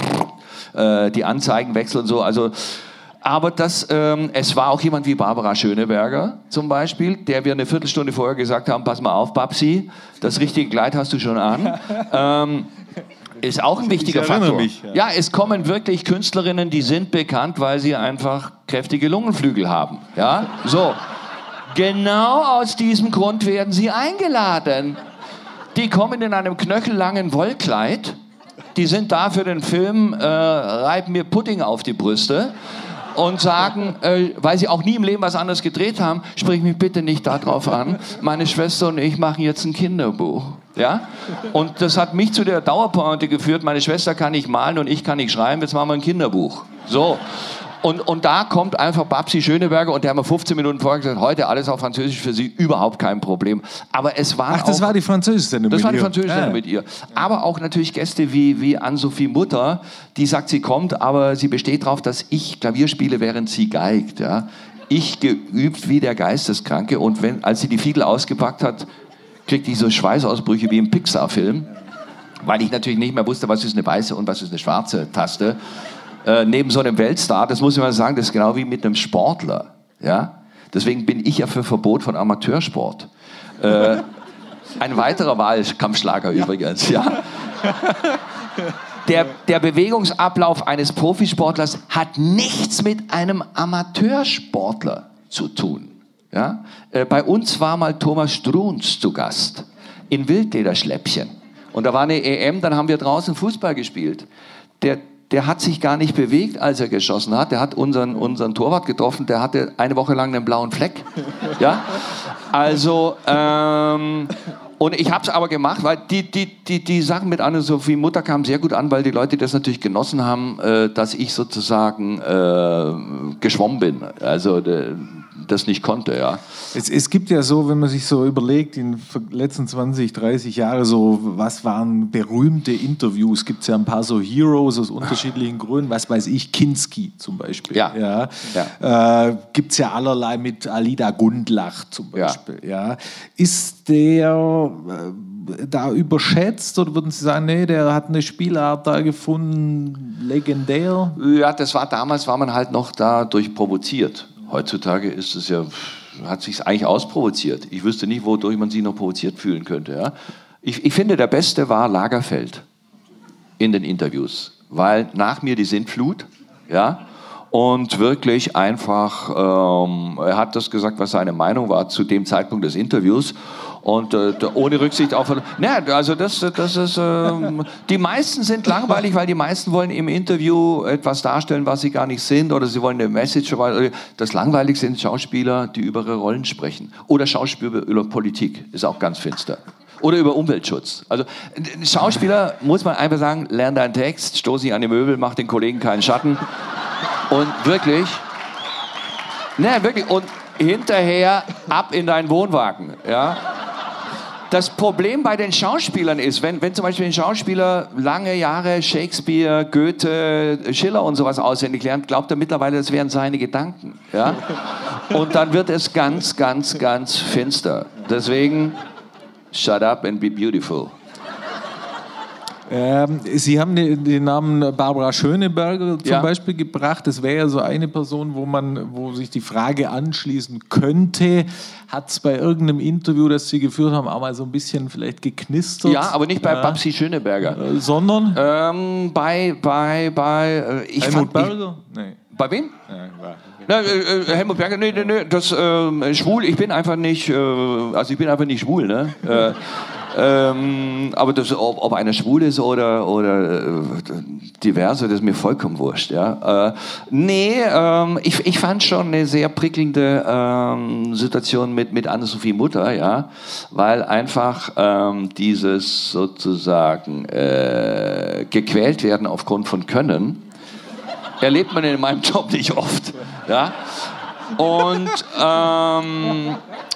äh, die Anzeigen wechseln und so. Also Aber das, ähm, es war auch jemand wie Barbara Schöneberger zum Beispiel, der wir eine Viertelstunde vorher gesagt haben, pass mal auf, Babsi, das richtige Kleid hast du schon an. Ähm, ist auch ein wichtiger Faktor. Mich, ja. ja, es kommen wirklich Künstlerinnen, die sind bekannt, weil sie einfach kräftige Lungenflügel haben. Ja, so. Genau aus diesem Grund werden sie eingeladen. Die kommen in einem knöchellangen Wollkleid. Die sind da für den Film, äh, reiben mir Pudding auf die Brüste. und sagen, äh, weil sie auch nie im Leben was anderes gedreht haben, sprich mich bitte nicht darauf an. Meine Schwester und ich machen jetzt ein Kinderbuch. Ja? Und das hat mich zu der Dauerpointe geführt, meine Schwester kann nicht malen und ich kann nicht schreiben, jetzt machen wir ein Kinderbuch. So. Und, und da kommt einfach Babsi Schöneberger und der haben wir fünfzehn Minuten vorher gesagt, heute alles auf Französisch, für sie überhaupt kein Problem. Aber es waren Ach, das auch, war die Französisch-Sendung Das mit war die ihr. Französisch-Sendung Ja. mit ihr. Aber auch natürlich Gäste wie, wie Anne-Sophie Mutter, die sagt, sie kommt, aber sie besteht darauf, dass ich Klavier spiele, während sie geigt. Ja. Ich geübt wie der Geisteskranke und wenn, als sie die Fiedel ausgepackt hat, kriegte ich so Schweißausbrüche wie im Pixar-Film, weil ich natürlich nicht mehr wusste, was ist eine weiße und was ist eine schwarze Taste. Äh, neben so einem Weltstar, das muss ich mal sagen, das ist genau wie mit einem Sportler. Ja? Deswegen bin ich ja für Verbot von Amateursport. Äh, ein weiterer Wahlkampfschlager ja. übrigens. Ja? Der, der Bewegungsablauf eines Profisportlers hat nichts mit einem Amateursportler zu tun. Ja? Äh, bei uns war mal Thomas Strunz zu Gast in Wildlederschläppchen. Und da war eine E M, dann haben wir draußen Fußball gespielt. Der Der hat sich gar nicht bewegt, als er geschossen hat. Der hat unseren, unseren Torwart getroffen, der hatte eine Woche lang einen blauen Fleck. Ja? Also, ähm, und ich habe es aber gemacht, weil die, die, die, die Sachen mit Anne-Sophie Mutter kamen sehr gut an, weil die Leute das natürlich genossen haben, äh, dass ich sozusagen äh, geschwommen bin. Also, de, das nicht konnte, ja. Es, es gibt ja so, wenn man sich so überlegt, in den letzten zwanzig, dreißig Jahren so, was waren berühmte Interviews, gibt es ja ein paar so Heroes aus unterschiedlichen Gründen, was weiß ich, Kinski zum Beispiel. Ja. Ja. Ja. Äh, gibt es ja allerlei mit Alida Gundlach zum Beispiel. Ja. Ja. Ist der äh, da überschätzt oder würden Sie sagen, nee, der hat eine Spielart da gefunden, legendär? Ja, das war damals, war man halt noch dadurch provoziert. Heutzutage ist es ja, hat sich eigentlich ausprovoziert. Ich wüsste nicht, wodurch man sich noch provoziert fühlen könnte. Ja? Ich, ich finde, der Beste war Lagerfeld in den Interviews, weil nach mir die Sintflut, ja, und wirklich einfach, ähm, er hat das gesagt, was seine Meinung war zu dem Zeitpunkt des Interviews. Und äh, ohne Rücksicht auf... Naja, also das, das ist... Äh, die meisten sind langweilig, weil die meisten wollen im Interview etwas darstellen, was sie gar nicht sind, oder sie wollen eine Message. Das Langweiligste sind Schauspieler, die über ihre Rollen sprechen. Oder Schauspieler über Politik, ist auch ganz finster. Oder über Umweltschutz. Also Schauspieler, muss man einfach sagen, lern deinen Text, stoß dich an die Möbel, mach den Kollegen keinen Schatten. Und wirklich... Naja, wirklich. Und hinterher ab in deinen Wohnwagen, ja. Das Problem bei den Schauspielern ist, wenn, wenn zum Beispiel ein Schauspieler lange Jahre Shakespeare, Goethe, Schiller und sowas auswendig lernt, glaubt er mittlerweile, das wären seine Gedanken. Ja? Und dann wird es ganz, ganz, ganz finster. Deswegen, shut up and be beautiful. Ähm, Sie haben den, den Namen Barbara Schöneberger zum Ja. Beispiel gebracht. Das wäre ja so eine Person, wo man, wo sich die Frage anschließen könnte. Hat es bei irgendeinem Interview, das Sie geführt haben, auch mal so ein bisschen vielleicht geknistert? Ja, aber nicht bei ja. Babsi Schöneberger. Äh, sondern? Ähm, bei, bei, bei, äh, ich Helmut fand, Berger? Nee. Ich, bei wem? Ja, war- Na, äh, äh, Helmut Berger, nee, nee, nee, das ähm, schwul, ich bin einfach nicht, äh, also ich bin einfach nicht schwul, ne? Äh, ähm, aber das, ob, ob einer schwul ist oder, oder äh, diverse, das ist mir vollkommen wurscht, ja. Äh, nee, ähm, ich, ich fand schon eine sehr prickelnde ähm, Situation mit, mit Anne-Sophie Mutter, ja, weil einfach ähm, dieses sozusagen äh, gequält werden aufgrund von Können, erlebt man in meinem Job nicht oft. Ja? Und ähm,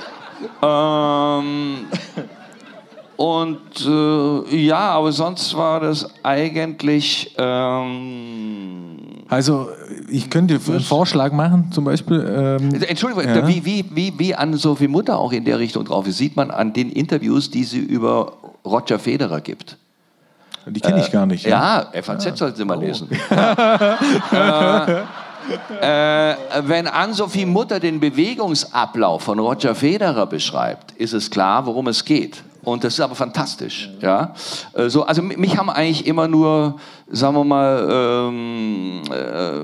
ähm, und äh, ja, aber sonst war das eigentlich. Ähm, Also, ich könnte einen Vorschlag machen, zum Beispiel. Ähm, Entschuldigung, ja. wie, wie, wie, wie Anne-Sophie Mutter auch in der Richtung drauf ist, sieht man an den Interviews, die sie über Roger Federer gibt. Die kenne ich gar nicht. Ja, F A Z ja. sollten Sie mal lesen. äh, äh, wenn Anne-Sophie Mutter den Bewegungsablauf von Roger Federer beschreibt, ist es klar, worum es geht. Und das ist aber fantastisch. Ja? Äh, so, also mich haben eigentlich immer nur, sagen wir mal, ähm, äh,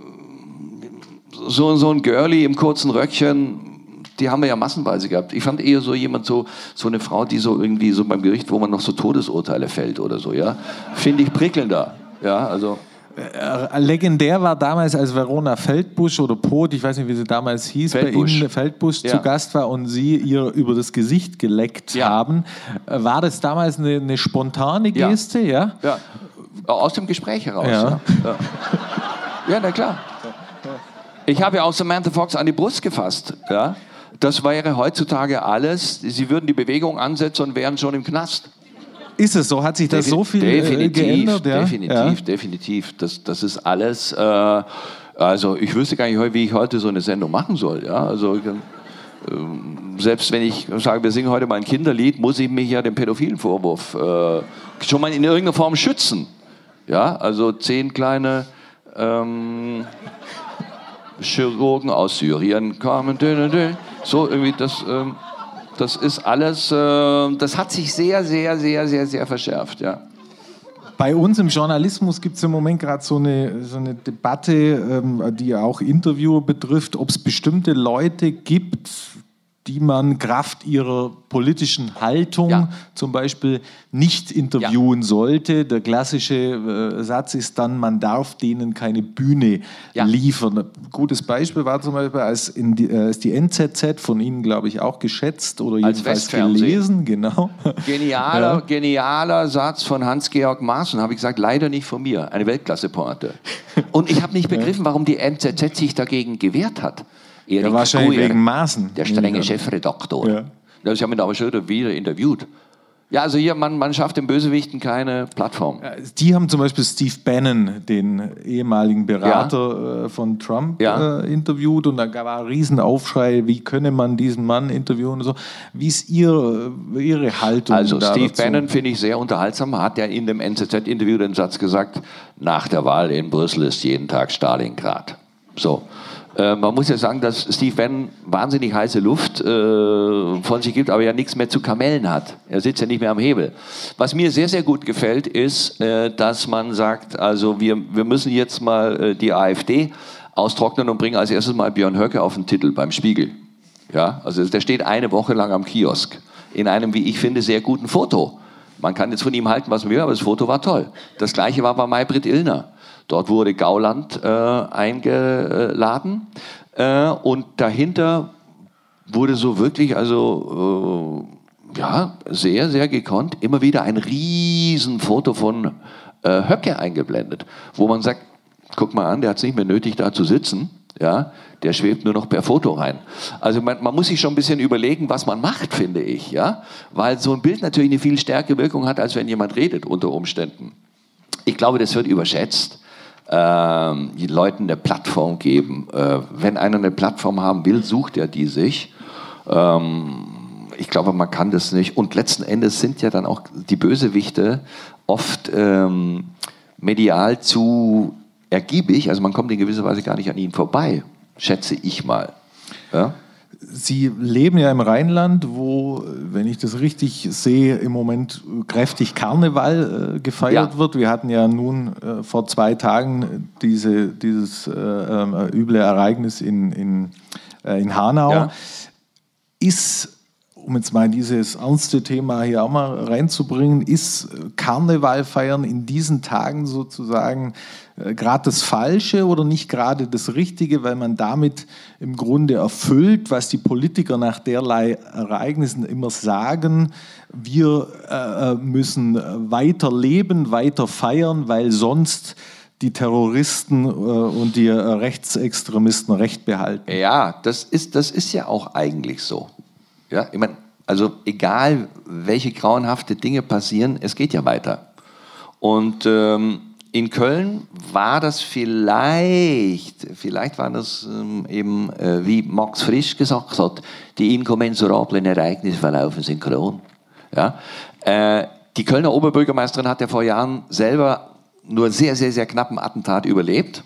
so, so ein Girlie im kurzen Röckchen, die haben wir ja massenweise gehabt. Ich fand eher so jemand, so, so eine Frau, die so irgendwie so beim Gericht, wo man noch so Todesurteile fällt oder so, ja, finde ich prickelnder. Ja, also. Äh, legendär war damals, als Verona Feldbusch oder Poth, ich weiß nicht, wie sie damals hieß, Feldbusch. bei Ihnen Feldbusch Ja. zu Gast war und Sie ihr über das Gesicht geleckt Ja. haben. Äh, War das damals eine, eine spontane Geste? Ja. Ja, aus dem Gespräch heraus. Ja. Ja, ja. Ja, na klar. Ich habe ja auch Samantha Fox an die Brust gefasst. Ja? Das wäre heutzutage alles. Sie würden die Bewegung ansetzen und wären schon im Knast. Ist es so? Hat sich das Defi- so viel äh, definitiv, geändert? Ja? Definitiv, Ja. definitiv. Das, das ist alles. Äh, also ich wüsste gar nicht, wie ich heute so eine Sendung machen soll. Ja? Also ich, ähm, selbst wenn ich sage, wir singen heute mal ein Kinderlied, muss ich mich ja dem pädophilen Vorwurf äh, schon mal in irgendeiner Form schützen. Ja, also zehn kleine ähm, Chirurgen aus Syrien kamen. So irgendwie das. Ähm, Das ist alles, äh, das hat sich sehr, sehr, sehr, sehr, sehr verschärft, ja. Bei uns im Journalismus gibt es im Moment gerade so eine, so eine Debatte, ähm, die auch Interviewer betrifft, ob es bestimmte Leute gibt, die man Kraft ihrer politischen Haltung Ja. zum Beispiel nicht interviewen sollte. Der klassische äh, Satz ist dann, man darf denen keine Bühne Ja. liefern. Ein gutes Beispiel war zum Beispiel, als, in die, äh, als die N Z Z, von Ihnen glaube ich auch geschätzt oder Als jedenfalls Westfernsehen. gelesen, genau. Genialer, Ja. genialer Satz von Hans-Georg Maaßen, habe ich gesagt, leider nicht von mir, eine Weltklasse-Pointe. Und ich habe nicht begriffen, warum die N Z Z sich dagegen gewehrt hat. Erik Ja, wahrscheinlich Guyer, wegen Maßen. der strenge Ja. Chefredaktor. Ja. Ja. Sie haben ihn aber schon wieder interviewt. Ja, also hier, man, man schafft den Bösewichten keine Plattform. Die haben zum Beispiel Steve Bannon, den ehemaligen Berater äh, von Trump, Ja. äh, interviewt und da war ein Riesenaufschrei, wie könne man diesen Mann interviewen und so. Wie ist ihr, äh, Ihre Haltung Also da Steve dazu? Bannon finde ich sehr unterhaltsam, hat ja in dem N Z Z-Interview den Satz gesagt, nach der Wahl in Brüssel ist jeden Tag Stalingrad. So. Äh, man muss ja sagen, dass Steve Bannon wahnsinnig heiße Luft äh, von sich gibt, aber ja nichts mehr zu kamellen hat. Er sitzt ja nicht mehr am Hebel. Was mir sehr, sehr gut gefällt, ist, äh, dass man sagt, also wir, wir müssen jetzt mal äh, die AfD austrocknen und bringen als erstes mal Björn Höcke auf den Titel beim Spiegel. Ja, also der steht eine Woche lang am Kiosk in einem, wie ich finde, sehr guten Foto. Man kann jetzt von ihm halten, was man will, aber das Foto war toll. Das gleiche war bei Maybrit Illner. Dort wurde Gauland äh, eingeladen äh, und dahinter wurde so wirklich, also äh, ja, sehr, sehr gekonnt, immer wieder ein Riesenfoto von äh, Höcke eingeblendet, wo man sagt, guck mal an, der hat es nicht mehr nötig, da zu sitzen. Ja, der schwebt nur noch per Foto rein. Also man, man muss sich schon ein bisschen überlegen, was man macht, finde ich. Ja? Weil so ein Bild natürlich eine viel stärkere Wirkung hat, als wenn jemand redet unter Umständen. Ich glaube, das wird überschätzt. Ähm, die Leuten eine Plattform geben. Äh, wenn einer eine Plattform haben will, sucht er die sich. Ähm, ich glaube, man kann das nicht. Und letzten Endes sind ja dann auch die Bösewichte oft ähm, medial zu ergiebig, also man kommt in gewisser Weise gar nicht an ihnen vorbei, schätze ich mal. Ja? Sie leben ja im Rheinland, wo, wenn ich das richtig sehe, im Moment kräftig Karneval äh, gefeiert Ja. wird. Wir hatten ja nun äh, vor zwei Tagen diese, dieses äh, äh, üble Ereignis in, in, äh, in Hanau. Ja. Ist, um jetzt mal dieses ernste Thema hier auch mal reinzubringen, ist Karneval feiern in diesen Tagen sozusagen äh, gerade das Falsche oder nicht gerade das Richtige, weil man damit im Grunde erfüllt, was die Politiker nach derlei Ereignissen immer sagen, wir äh, müssen weiter leben, weiter feiern, weil sonst die Terroristen äh, und die äh, Rechtsextremisten Recht behalten. Ja, das ist, das ist ja auch eigentlich so. Ja, ich meine, also egal, welche grauenhafte Dinge passieren, es geht ja weiter. Und ähm, in Köln war das vielleicht, vielleicht war das ähm, eben, äh, wie Max Frisch gesagt hat, die inkommensurablen Ereignisse verlaufen synchron. Ja? Äh, die Kölner Oberbürgermeisterin hat ja vor Jahren selber nur sehr, sehr, sehr knappen Attentat überlebt.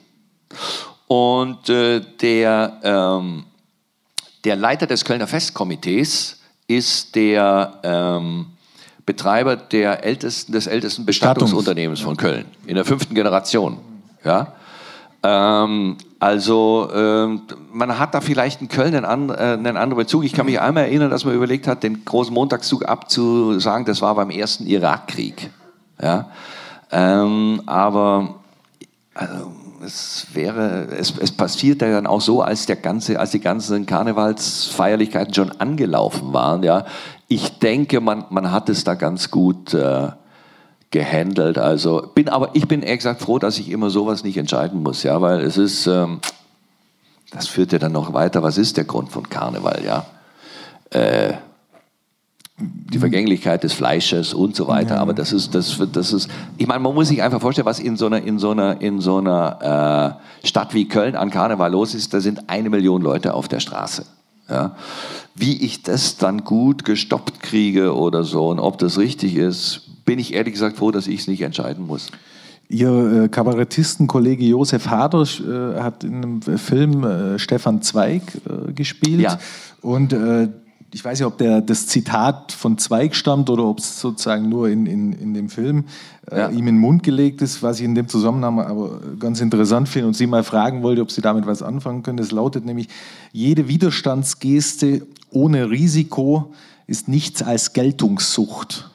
Und äh, der, ähm, der Leiter des Kölner Festkomitees ist der ähm, Betreiber der ältesten, des ältesten Bestattungsunternehmens von Köln, in der fünften Generation. Ja? Ähm, also ähm, man hat da vielleicht in Köln einen, an, äh, einen anderen Bezug. Ich kann mich einmal erinnern, dass man überlegt hat, den großen Montagszug abzusagen, das war beim ersten Irakkrieg. Ja? Ähm, aber Also es wäre, es, es passiert ja dann auch so, als der ganze, als die ganzen Karnevalsfeierlichkeiten schon angelaufen waren. Ja, ich denke, man, man hat es da ganz gut äh, gehandelt. Also bin, aber ich bin ehrlich gesagt froh, dass ich immer sowas nicht entscheiden muss, ja, weil es ist, ähm, das führt ja dann noch weiter. Was ist der Grund von Karneval, ja? Äh, die Vergänglichkeit des Fleisches und so weiter, ja. Aber das ist, das, das ist, ich meine, man muss sich einfach vorstellen, was in so einer, in so einer, in so einer äh, Stadt wie Köln an Karneval los ist, da sind eine Million Leute auf der Straße. Ja. Wie ich das dann gut gestoppt kriege oder so und ob das richtig ist, bin ich ehrlich gesagt froh, dass ich es nicht entscheiden muss. Ihr äh, Kabarettistenkollege Josef Hader äh, hat in einem Film äh, Stefan Zweig äh, gespielt Ja. und äh, ich weiß nicht, ob der, das Zitat von Zweig stammt oder ob es sozusagen nur in, in, in dem Film äh, Ja. ihm in den Mund gelegt ist, was ich in dem Zusammenhang aber ganz interessant finde und Sie mal fragen wollte, ob Sie damit was anfangen können. Das lautet nämlich, jede Widerstandsgeste ohne Risiko ist nichts als Geltungssucht.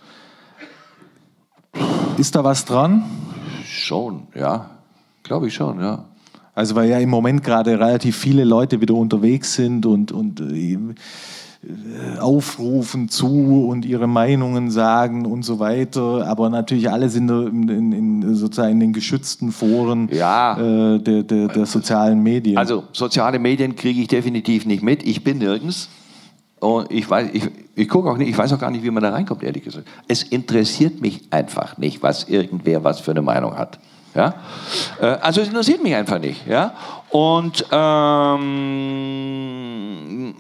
Ist da was dran? Schon, ja. Glaube ich schon, ja. Also weil ja im Moment gerade relativ viele Leute wieder unterwegs sind und, und äh, aufrufen zu und ihre Meinungen sagen und so weiter, aber natürlich alles in, der, in, in, sozusagen in den geschützten Foren Ja. äh, der, der, der sozialen Medien. Also soziale Medien kriege ich definitiv nicht mit. Ich bin nirgends. Und ich weiß, ich, ich gucke auch nicht, ich weiß auch gar nicht, wie man da reinkommt, ehrlich gesagt. Es interessiert mich einfach nicht, was irgendwer was für eine Meinung hat. Ja? Äh, also es interessiert mich einfach nicht. Ja? Und ähm,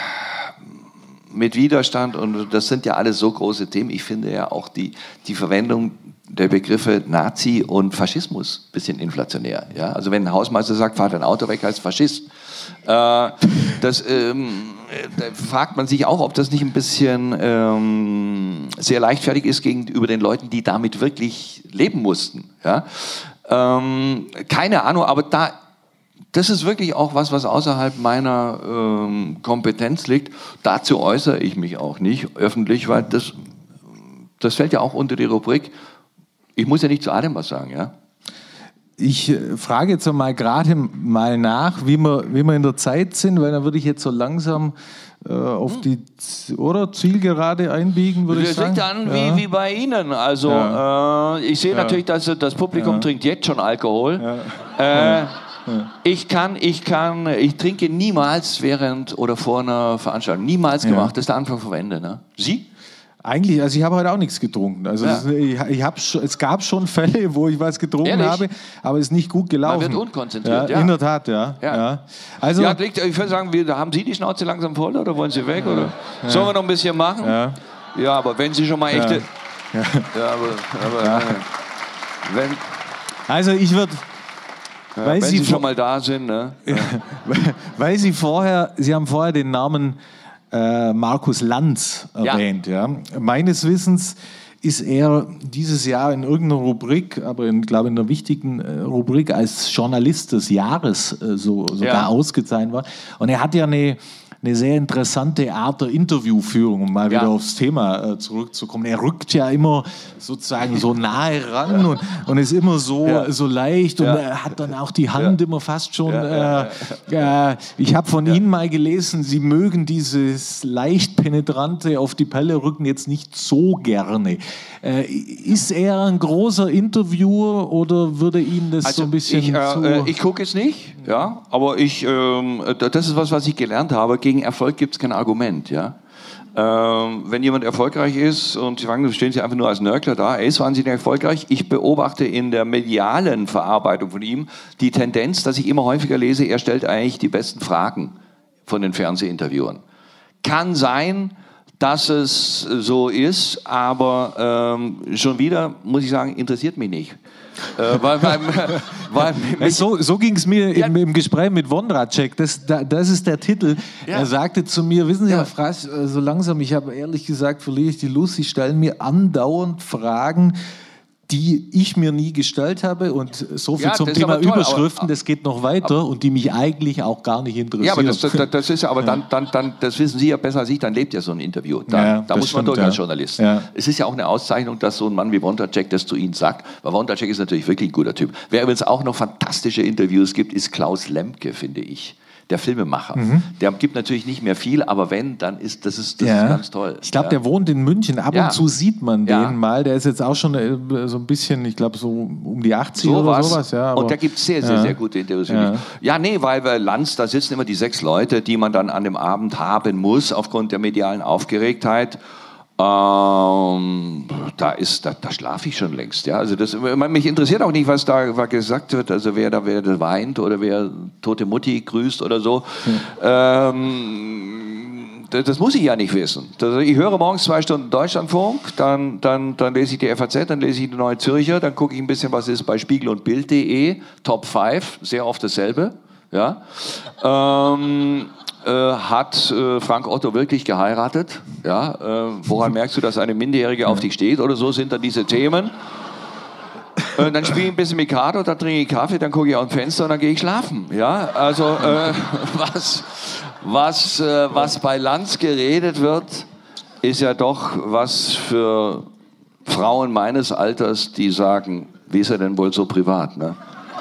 mit Widerstand, und das sind ja alles so große Themen, ich finde ja auch die, die Verwendung der Begriffe Nazi und Faschismus ein bisschen inflationär. Ja? Also wenn ein Hausmeister sagt, fahr dein Auto weg, heißt Faschist. Äh, das ähm, da fragt man sich auch, ob das nicht ein bisschen ähm, sehr leichtfertig ist gegenüber den Leuten, die damit wirklich leben mussten. Ja? Ähm, keine Ahnung, aber da das ist wirklich auch was, was außerhalb meiner ähm, Kompetenz liegt. Dazu äußere ich mich auch nicht öffentlich, weil das, das fällt ja auch unter die Rubrik, ich muss ja nicht zu allem was sagen, ja. Ich äh, frage jetzt mal gerade mal nach, wie wir, wie wir in der Zeit sind, weil dann würde ich jetzt so langsam äh, auf die Z- oder Zielgerade einbiegen, würde ich Das sagen. liegt an, Ja. wie, wie bei Ihnen. Also Ja. äh, ich sehe Ja. natürlich, dass das Publikum Ja. trinkt jetzt schon Alkohol. Ja. Äh, Ich kann, ich kann, ich trinke niemals während oder vor einer Veranstaltung. Niemals Ja. gemacht. Das ist der Anfang vom Ende. Ne? Sie? Eigentlich, also ich habe heute auch nichts getrunken. Also Ja. das, ich, ich hab, schon- es gab schon Fälle, wo ich was getrunken Ehrlich? habe, aber es ist nicht gut gelaufen. Man wird unkonzentriert, ja, ja. In der Tat, ja. Ja. ja. Also, Ja, liegt, ich würde sagen, wir, haben Sie die Schnauze langsam voll oder wollen Sie weg? Oder? Sollen wir noch ein bisschen machen? ja. Ja, aber wenn Sie schon mal echte. Ja. Ja, aber, aber Ja. äh, wenn, also ich würde, ja, weil, wenn Sie Sie vor- schon mal da sind, ne? weil Sie vorher, Sie haben vorher den Namen äh, Markus Lanz Ja. erwähnt. Ja. Meines Wissens ist er dieses Jahr in irgendeiner Rubrik, aber in, glaube in einer wichtigen äh, Rubrik als Journalist des Jahres äh, so, sogar Ja. ausgezeichnet worden. Und er hat ja eine, eine sehr interessante Art der Interviewführung, um mal Ja. wieder aufs Thema äh, zurückzukommen. Er rückt ja immer sozusagen so nahe ran und, und ist immer so, Ja. so leicht und Ja. er hat dann auch die Hand immer fast schon. Ja, Äh, äh, ich habe von Ihnen mal gelesen, Sie mögen dieses leicht penetrante auf die Pelle rücken jetzt nicht so gerne. Äh, ist er ein großer Interviewer oder würde Ihnen das so ein bisschen ich, äh, zu... äh, ich gucke jetzt nicht, ja, aber ich, ähm, das ist was, was ich gelernt habe. Gegen Erfolg gibt es kein Argument, ja. Ähm, wenn jemand erfolgreich ist und Sie fangen, stehen Sie einfach nur als Nörgler da, er ist wahnsinnig erfolgreich. Ich beobachte in der medialen Verarbeitung von ihm die Tendenz, dass ich immer häufiger lese, er stellt eigentlich die besten Fragen von den Fernsehinterviewern. Kann sein, dass es so ist, aber ähm, schon wieder, muss ich sagen, interessiert mich nicht. Äh, weil, weil, weil Äh, So, so ging es mir Ja. im, im Gespräch mit Wondracek. Das, da, das ist der Titel. Ja. Er sagte zu mir, wissen Sie, Ja. Herr Frasch, äh, so langsam, ich habe ehrlich gesagt, verliere ich die Lust. Sie stellen mir andauernd Fragen, die ich mir nie gestellt habe und so viel Ja, zum das ist Thema aber toll, Überschriften, aber- das geht noch weiter und die mich eigentlich auch gar nicht interessieren. Ja, aber das, das, das ist ja, aber dann, dann, dann, das wissen Sie ja besser als ich, dann lebt ja so ein Interview. Da, Ja, da das muss man stimmt, durch als ja. Journalist. Ja. Es ist ja auch eine Auszeichnung, dass so ein Mann wie Wondracek das zu Ihnen sagt, weil Wondracek ist natürlich wirklich ein guter Typ. Wer übrigens auch noch fantastische Interviews gibt, ist Klaus Lemke, finde ich. Der Filmemacher. Mhm. Der gibt natürlich nicht mehr viel, aber wenn, dann ist das, ist, das Ja. ist ganz toll. Ich glaube, ja. der wohnt in München. Ab Ja. und zu sieht man den Ja. mal. Der ist jetzt auch schon äh, so ein bisschen, ich glaube, so um die achtzig oder Sowas. sowas. Ja, aber- und da gibt es sehr, sehr, ja. sehr gute Interviews. Ja. Ja. ja, nee, weil bei Lanz, da sitzen immer die sechs Leute, die man dann an dem Abend haben muss, aufgrund der medialen Aufgeregtheit. Ähm, da ist, da, da schlafe ich schon längst. Ja? Also das, mich interessiert auch nicht, was da was gesagt wird, also wer da, wer da weint oder wer tote Mutti grüßt oder so. Hm. Ähm, das, das muss ich ja nicht wissen. Das, ich höre morgens zwei Stunden Deutschlandfunk, dann, dann, dann lese ich die F A Z, dann lese ich die Neue Zürcher, dann gucke ich ein bisschen, was ist bei Spiegel und Bild punkt de, Top fünf, sehr oft dasselbe. Ja? Ähm, Äh, hat äh, Frank Otto wirklich geheiratet? Ja, äh, woran merkst du, dass eine Minderjährige auf dich steht oder so, sind dann diese Themen. Äh, dann spiele ich ein bisschen Mikado, dann trinke ich Kaffee, dann gucke ich aus dem Fenster und dann gehe ich schlafen. Ja, also äh, was, was, äh, was bei Lanz geredet wird, ist ja doch was für Frauen meines Alters, die sagen, wie ist er denn wohl so privat, ne?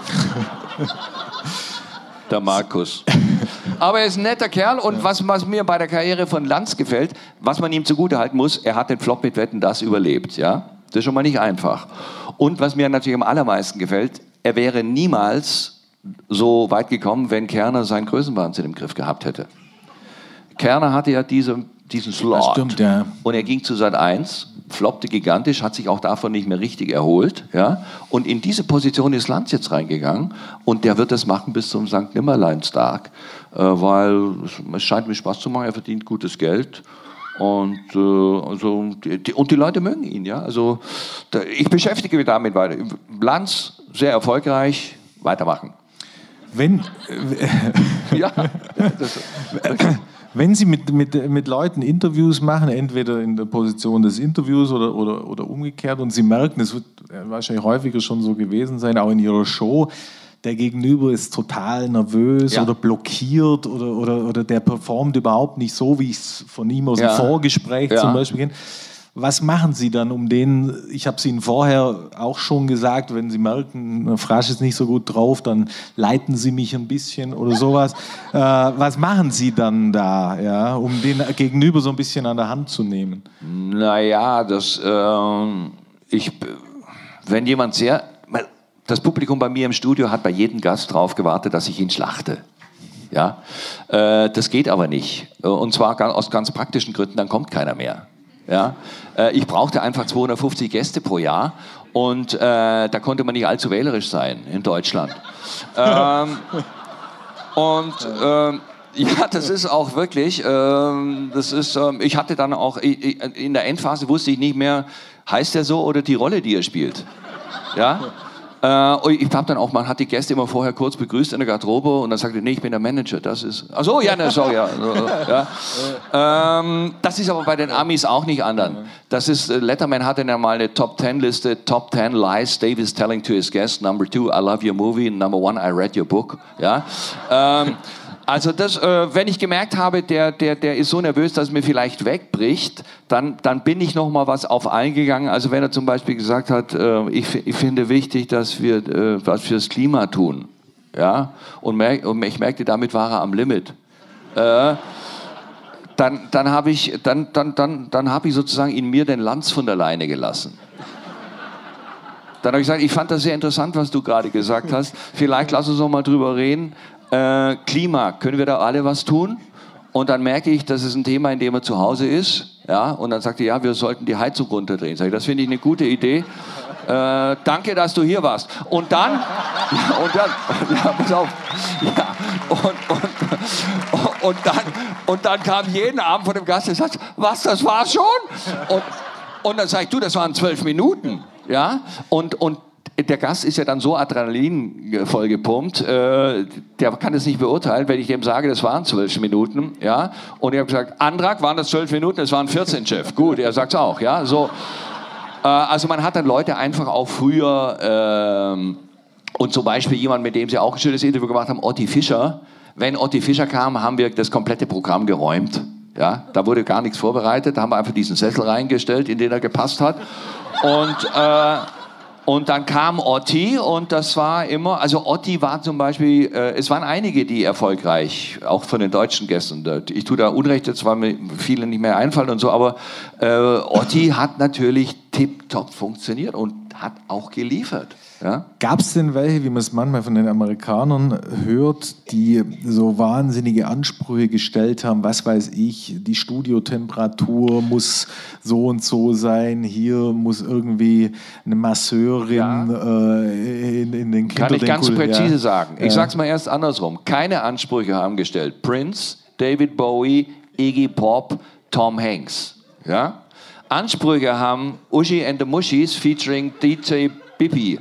Der Markus. Aber er ist ein netter Kerl und was, was mir bei der Karriere von Lanz gefällt, was man ihm zugutehalten muss, er hat den Flop mit Wetten, das überlebt. Ja? Das ist schon mal nicht einfach. Und was mir natürlich am allermeisten gefällt, er wäre niemals so weit gekommen, wenn Kerner seinen Größenwahnsinn im Griff gehabt hätte. Kerner hatte ja diese, diesen Slot. Das stimmt, ja. Und er ging zu Sat eins, floppte gigantisch, hat sich auch davon nicht mehr richtig erholt. Ja? Und in diese Position ist Lanz jetzt reingegangen und der wird das machen bis zum Sankt Nimmerleinstag, äh, weil es scheint mir Spaß zu machen, er verdient gutes Geld. Und, äh, also, die, die, und die Leute mögen ihn. Ja? Also, da, ich beschäftige mich damit weiter. Lanz, sehr erfolgreich, weitermachen. Wenn, Ja, das, wenn Sie mit, mit, mit Leuten Interviews machen, entweder in der Position des Interviews oder, oder, oder umgekehrt, und Sie merken, es wird wahrscheinlich häufiger schon so gewesen sein, auch in Ihrer Show, der Gegenüber ist total nervös Ja. oder blockiert oder, oder, oder der performt überhaupt nicht so, wie ich es von ihm aus Ja. dem Vorgespräch Ja. zum Beispiel kenne. Was machen Sie dann, um den, ich habe es Ihnen vorher auch schon gesagt, wenn Sie merken, Frasch ist nicht so gut drauf, dann leiten Sie mich ein bisschen oder sowas. Äh, was machen Sie dann da, ja, um den Gegenüber so ein bisschen an der Hand zu nehmen? Naja, das, ähm, ich, wenn jemand sehr, das Publikum bei mir im Studio hat bei jedem Gast drauf gewartet, dass ich ihn schlachte. Ja, äh, das geht aber nicht. Und zwar ganz, aus ganz praktischen Gründen, dann kommt keiner mehr. Ja, äh, ich brauchte einfach zweihundertfünfzig Gäste pro Jahr und äh, da konnte man nicht allzu wählerisch sein in Deutschland. ähm, und ähm, ja, das ist auch wirklich, ähm, das ist, ähm, ich hatte dann auch, ich, in der Endphase wusste ich nicht mehr, heißt er so oder die Rolle, die er spielt. Ja? Äh, ich habe dann auch, man hat die Gäste immer vorher kurz begrüßt in der Garderobe und dann sagte, nee, ich bin der Manager, das ist, ach so, ja, ne, sorry, ja. ja. Ähm, das ist aber bei den Amis auch nicht anders. Das ist, Letterman hatte ja mal eine Top Ten Liste, Top Ten Lies Dave is telling to his guests, Number Two, I love your movie, Number One, I read your book, ja. Ähm, Also das, äh, wenn ich gemerkt habe, der, der, der ist so nervös, dass es mir vielleicht wegbricht, dann, dann bin ich noch mal was auf eingegangen. Also wenn er zum Beispiel gesagt hat, äh, ich, ich finde wichtig, dass wir äh, was fürs Klima tun, ja, und, merk, und ich merkte, damit war er am Limit. Äh, dann, dann habe ich, dann, dann, dann, dann habe ich sozusagen in mir den Lanz von der Leine gelassen. Dann habe ich gesagt, ich fand das sehr interessant, was du gerade gesagt hast. Vielleicht lass uns noch mal drüber reden. Äh, Klima, können wir da alle was tun? Und dann merke ich, das ist ein Thema, in dem er zu Hause ist. Ja? Und dann sagte er, ja, wir sollten die Heizung runterdrehen. Sag ich, das finde ich eine gute Idee. Äh, danke, dass du hier warst. Und dann, ja, und dann, ja, pass auf, ja, und, und, und, dann, und dann kam jeden Abend von dem Gast und sagte, was, das war schon? Und, und dann sage ich, du, das waren zwölf Minuten. Ja? Und, und der Gast ist ja dann so Adrenalin voll gepumpt, äh, der kann es nicht beurteilen, wenn ich dem sage, das waren zwölf Minuten, ja. Und ich habe gesagt, Antrag, waren das zwölf Minuten? Es waren vierzehn, Chef. Gut, er sagt es auch, ja. So. Äh, also man hat dann Leute einfach auch früher, ähm, und zum Beispiel jemand, mit dem Sie auch ein schönes Interview gemacht haben, Otti Fischer. Wenn Otti Fischer kam, haben wir das komplette Programm geräumt. Ja, da wurde gar nichts vorbereitet, da haben wir einfach diesen Sessel reingestellt, in den er gepasst hat. Und, äh, und dann kam Otti und das war immer, also Otti war zum Beispiel, äh, es waren einige, die erfolgreich, auch von den deutschen Gästen. Ich tue da Unrecht, jetzt, weil mir viele nicht mehr einfallen und so, aber äh, Otti hat natürlich tipptopp funktioniert und hat auch geliefert. Ja? Gab es denn welche, wie man es manchmal von den Amerikanern hört, die so wahnsinnige Ansprüche gestellt haben, was weiß ich, die Studiotemperatur muss so und so sein, hier muss irgendwie eine Masseurin Ja. äh, in, in den Kann ich ganz Kinderdenkul- präzise ja. sagen. Ich Ja. sag's mal erst andersrum. Keine Ansprüche haben gestellt. Prince, David Bowie, Iggy Pop, Tom Hanks. Ja? Ansprüche haben Uschi and the Muschis featuring D J Bippy.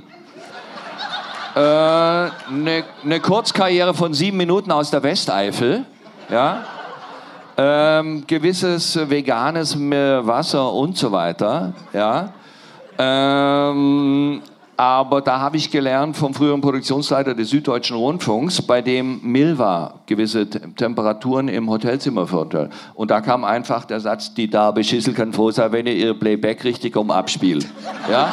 Eine äh, ne Kurzkarriere von sieben Minuten aus der Westeifel. Ja? Ähm, gewisses veganes Wasser und so weiter. Ja? Ähm, aber da habe ich gelernt vom früheren Produktionsleiter des Süddeutschen Rundfunks, bei dem Milva gewisse Te- Temperaturen im Hotelzimmer fördert. Und da kam einfach der Satz, die Darbe Schissel kann froh sein, wenn ihr ihr Playback richtig um abspielt. Ja?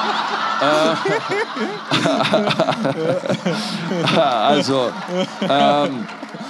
äh, also, ähm,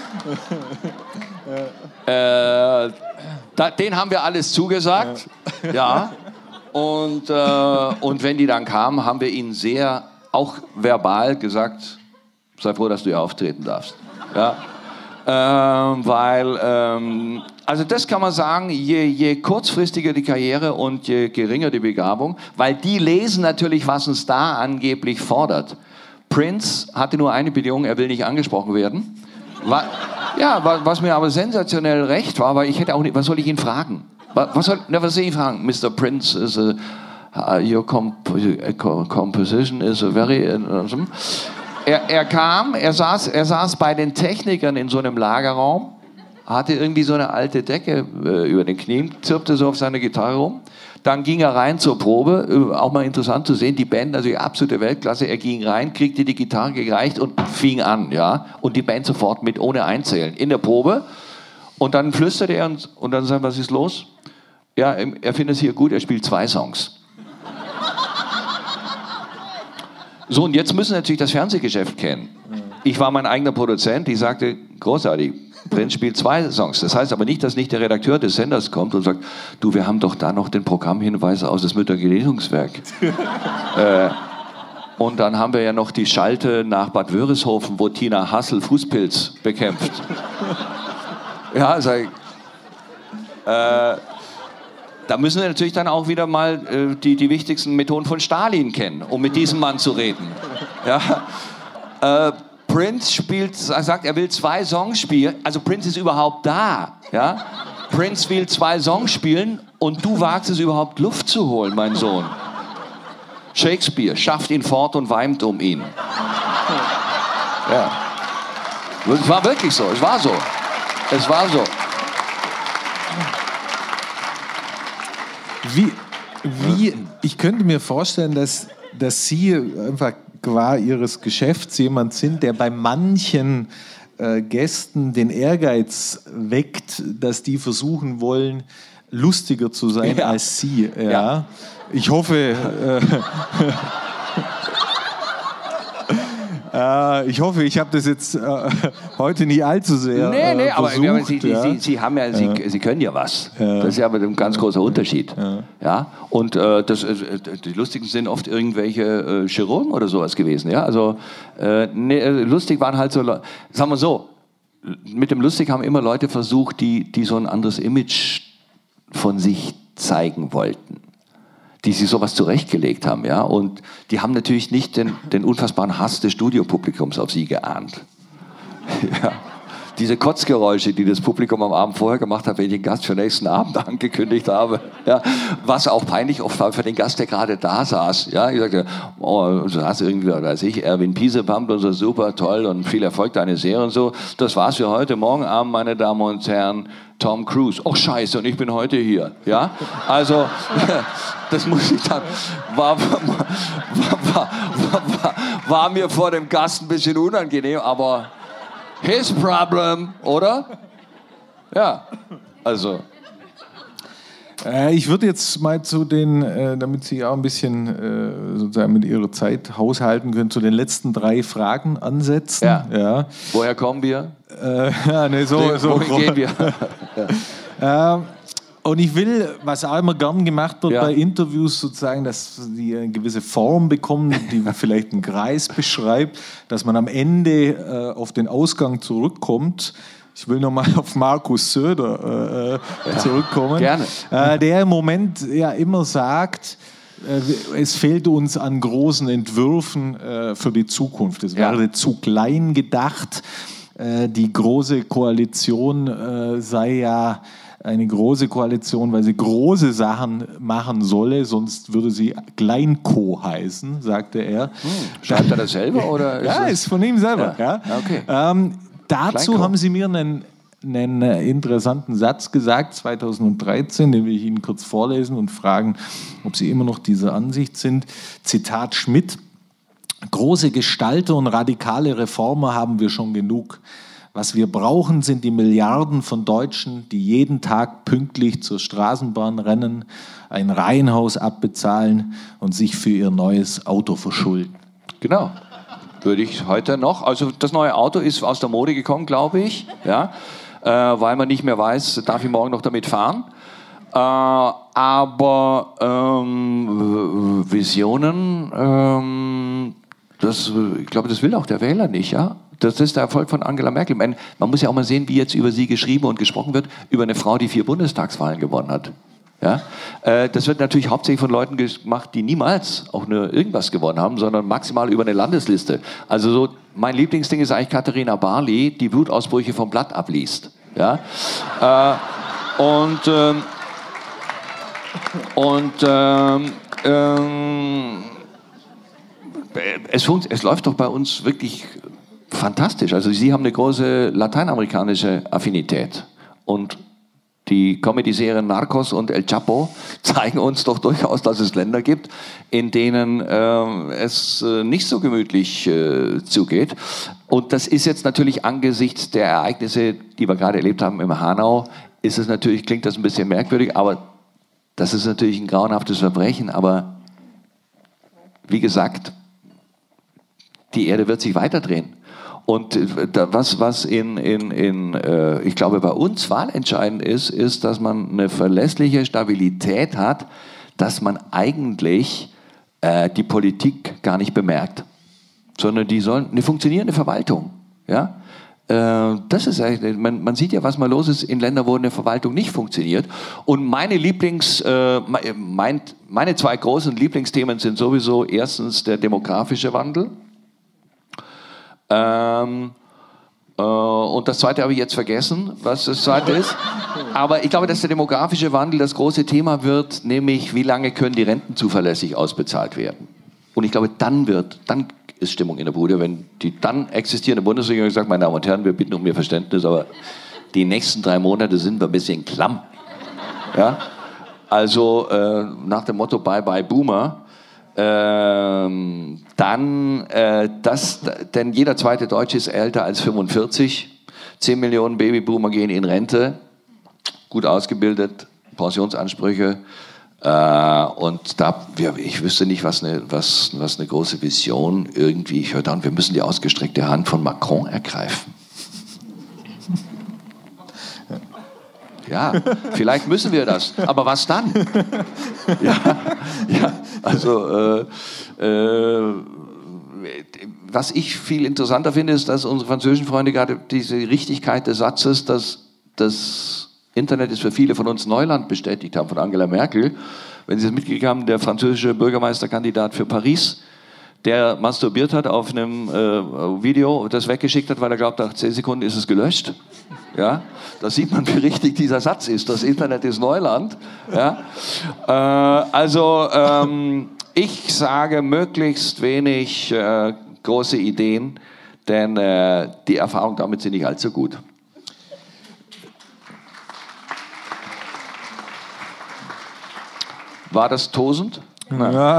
äh, da, den haben wir alles zugesagt. Ja. Und, äh, und wenn die dann kamen, haben wir ihnen sehr, auch verbal gesagt, sei froh, dass du hier auftreten darfst. Ja? Ähm, weil, ähm, also das kann man sagen, je, je kurzfristiger die Karriere und je geringer die Begabung, weil die lesen natürlich, was uns da angeblich fordert. Prince hatte nur eine Bedingung, er will nicht angesprochen werden. Wa- ja, wa- was mir aber sensationell recht war, weil ich hätte auch nicht, was soll ich ihn fragen? Was soll, na, was soll ich fragen? Mister Prince, is a, uh, your comp composition is a very... Uh, er, er kam, er saß, er saß bei den Technikern in so einem Lagerraum, hatte irgendwie so eine alte Decke äh, über den Knien, zirpte so auf seiner Gitarre rum. Dann ging er rein zur Probe, äh, auch mal interessant zu sehen, die Band, also die absolute Weltklasse, er ging rein, kriegte die Gitarre gereicht und fing an, ja, und die Band sofort mit, ohne einzählen, in der Probe. Und dann flüsterte er und, und dann sagte, was ist los? Ja, er findet es hier gut, er spielt zwei Songs. So, und jetzt müssen wir natürlich das Fernsehgeschäft kennen. Ich war mein eigener Produzent, ich sagte, großartig, Prince spielt zwei Songs. Das heißt aber nicht, dass nicht der Redakteur des Senders kommt und sagt, du, wir haben doch da noch den Programmhinweis aus das Müttergenesungswerk. äh, und dann haben wir ja noch die Schalte nach Bad Wörishofen, wo Tina Hassel Fußpilz bekämpft. Ja, sag ich, äh, da müssen wir natürlich dann auch wieder mal äh, die, die wichtigsten Methoden von Stalin kennen, um mit diesem Mann zu reden. Ja? Äh, Prince spielt, sagt, er will zwei Songs spielen. Also Prince ist überhaupt da. Ja? Prince will zwei Songs spielen und du wagst es überhaupt, Luft zu holen, mein Sohn. Shakespeare schafft ihn fort und weint um ihn. Ja. Es war wirklich so, es war so. Es war so. Wie, wie, ich könnte mir vorstellen, dass, dass Sie einfach qua Ihres Geschäfts jemand sind, der bei manchen äh, Gästen den Ehrgeiz weckt, dass die versuchen wollen, lustiger zu sein Ja. als Sie. Ja. Ja. Ich hoffe... Äh, Äh, ich hoffe, ich habe das jetzt äh, heute nicht allzu sehr Nee, nee, äh, aber, versucht, aber Sie, ja. Sie, Sie, haben ja, Sie, Sie können ja was. Ja. Das ist ja aber ein ganz großer Unterschied. Ja. Ja? Und äh, das, äh, die Lustigen sind oft irgendwelche äh, Chirurgen oder sowas gewesen. Ja? Also äh, nee, lustig waren halt so, Le- sagen wir so, mit dem Lustig haben immer Leute versucht, die, die so ein anderes Image von sich zeigen wollten, die sich sowas zurechtgelegt haben, ja, und die haben natürlich nicht den, den unfassbaren Hass des Studiopublikums auf sie geahnt. Ja. Diese Kotzgeräusche, die das Publikum am Abend vorher gemacht hat, wenn ich den Gast für den nächsten Abend angekündigt habe, ja, was auch peinlich oft war für den Gast, der gerade da saß. Ja, ich sagte, oh, so saß irgendwie, weiß ich, Erwin Piesepamp und so, super toll und viel Erfolg, deine Serie und so. Das war's für heute Morgen Abend, meine Damen und Herren. Tom Cruise. Oh scheiße, und ich bin heute hier. Ja? Also, das muss ich dann... War, war, war, war, war mir vor dem Gast ein bisschen unangenehm, aber his problem, oder? Ja, also... Äh, ich würde jetzt mal zu den, äh, damit Sie auch ein bisschen äh, sozusagen mit Ihrer Zeit haushalten können, zu den letzten drei Fragen ansetzen. Ja. Ja. Woher kommen wir? Äh, ja, nee, so, Wohin so gehen wir? ja. äh, und ich will, was auch immer gern gemacht wird Ja. bei Interviews, sozusagen, dass die eine gewisse Form bekommen, die vielleicht einen Kreis beschreibt, dass man am Ende äh, auf den Ausgang zurückkommt. Ich will nochmal auf Markus Söder äh, ja, zurückkommen, gerne. Äh, der im Moment ja immer sagt, äh, es fehlt uns an großen Entwürfen äh, für die Zukunft. Es Ja. werde zu klein gedacht. Äh, die große Koalition äh, sei ja eine große Koalition, weil sie große Sachen machen solle, sonst würde sie Kleinko heißen, sagte er. Hm. Schreibt er das selber? Oder ist ja, das ist von ihm selber. Ja. Ja. Okay. Ähm, dazu Kleinko. haben Sie mir einen, einen interessanten Satz gesagt, zweitausenddreizehn, den will ich Ihnen kurz vorlesen und fragen, ob Sie immer noch dieser Ansicht sind. Zitat Schmidt: Große Gestalter und radikale Reformer haben wir schon genug. Was wir brauchen, sind die Milliarden von Deutschen, die jeden Tag pünktlich zur Straßenbahn rennen, ein Reihenhaus abbezahlen und sich für ihr neues Auto verschulden. Genau. Würde ich heute noch. Also das neue Auto ist aus der Mode gekommen, glaube ich. Ja? Äh, weil man nicht mehr weiß, darf ich morgen noch damit fahren. Äh, aber ähm, Visionen, ähm, das, ich glaube, das will auch der Wähler nicht, ja? Das ist der Erfolg von Angela Merkel. Man, man muss ja auch mal sehen, wie jetzt über sie geschrieben und gesprochen wird, über eine Frau, die vier Bundestagswahlen gewonnen hat. Ja? Äh, das wird natürlich hauptsächlich von Leuten gemacht, die niemals auch nur irgendwas gewonnen haben, sondern maximal über eine Landesliste. Also so, mein Lieblingsding ist eigentlich Katharina Barley, die Wutausbrüche vom Blatt abliest. Ja? äh, und ähm, und ähm, ähm, es, es läuft doch bei uns wirklich fantastisch. Also Sie haben eine große lateinamerikanische Affinität und die Comedy-Serien Narcos und El Chapo zeigen uns doch durchaus, dass es Länder gibt, in denen äh, es äh, nicht so gemütlich äh, zugeht. Und das ist jetzt natürlich angesichts der Ereignisse, die wir gerade erlebt haben im Hanau, ist es natürlich, klingt das ein bisschen merkwürdig, aber das ist natürlich ein grauenhaftes Verbrechen. Aber wie gesagt, die Erde wird sich weiterdrehen. Und was, was in, in, in äh, ich glaube, bei uns wahlentscheidend ist, ist, dass man eine verlässliche Stabilität hat, dass man eigentlich äh, die Politik gar nicht bemerkt, sondern die sollen eine funktionierende Verwaltung. Ja? Äh, das ist eigentlich, man, man sieht ja, was mal los ist in Ländern, wo eine Verwaltung nicht funktioniert. Und meine Lieblings, äh, mein, meine zwei großen Lieblingsthemen sind sowieso erstens der demografische Wandel. Ähm, äh, und das zweite habe ich jetzt vergessen, was das zweite ist. Aber ich glaube, dass der demografische Wandel das große Thema wird, nämlich wie lange können die Renten zuverlässig ausbezahlt werden. Und ich glaube, dann wird, dann ist Stimmung in der Bude, wenn die dann existierende Bundesregierung sagt, meine Damen und Herren, wir bitten um Ihr Verständnis, aber die nächsten drei Monate sind wir ein bisschen klamm. Ja? Also äh, nach dem Motto Bye Bye Boomer. Ähm, dann, äh, das, denn jeder zweite Deutsche ist älter als fünfundvierzig. zehn Millionen Babyboomer gehen in Rente, gut ausgebildet, Pensionsansprüche. Äh, und da, wir, ich wüsste nicht, was eine, was, was eine große Vision irgendwie, ich höre dann, wir müssen die ausgestreckte Hand von Macron ergreifen. Ja, vielleicht müssen wir das, aber was dann? Ja, ja also äh, äh, was ich viel interessanter finde, ist, dass unsere französischen Freunde gerade diese Richtigkeit des Satzes, dass das Internet ist für viele von uns Neuland bestätigt haben, von Angela Merkel. Wenn Sie es mitgekriegt haben, der französische Bürgermeisterkandidat für Paris, der masturbiert hat auf einem äh, Video, das weggeschickt hat, weil er glaubt, nach zehn Sekunden ist es gelöscht. Ja? Da sieht man, wie richtig dieser Satz ist. Das Internet ist Neuland. Ja? Äh, also ähm, ich sage möglichst wenig äh, große Ideen, denn äh, die Erfahrungen damit sind nicht allzu gut. War das tosend? Ja.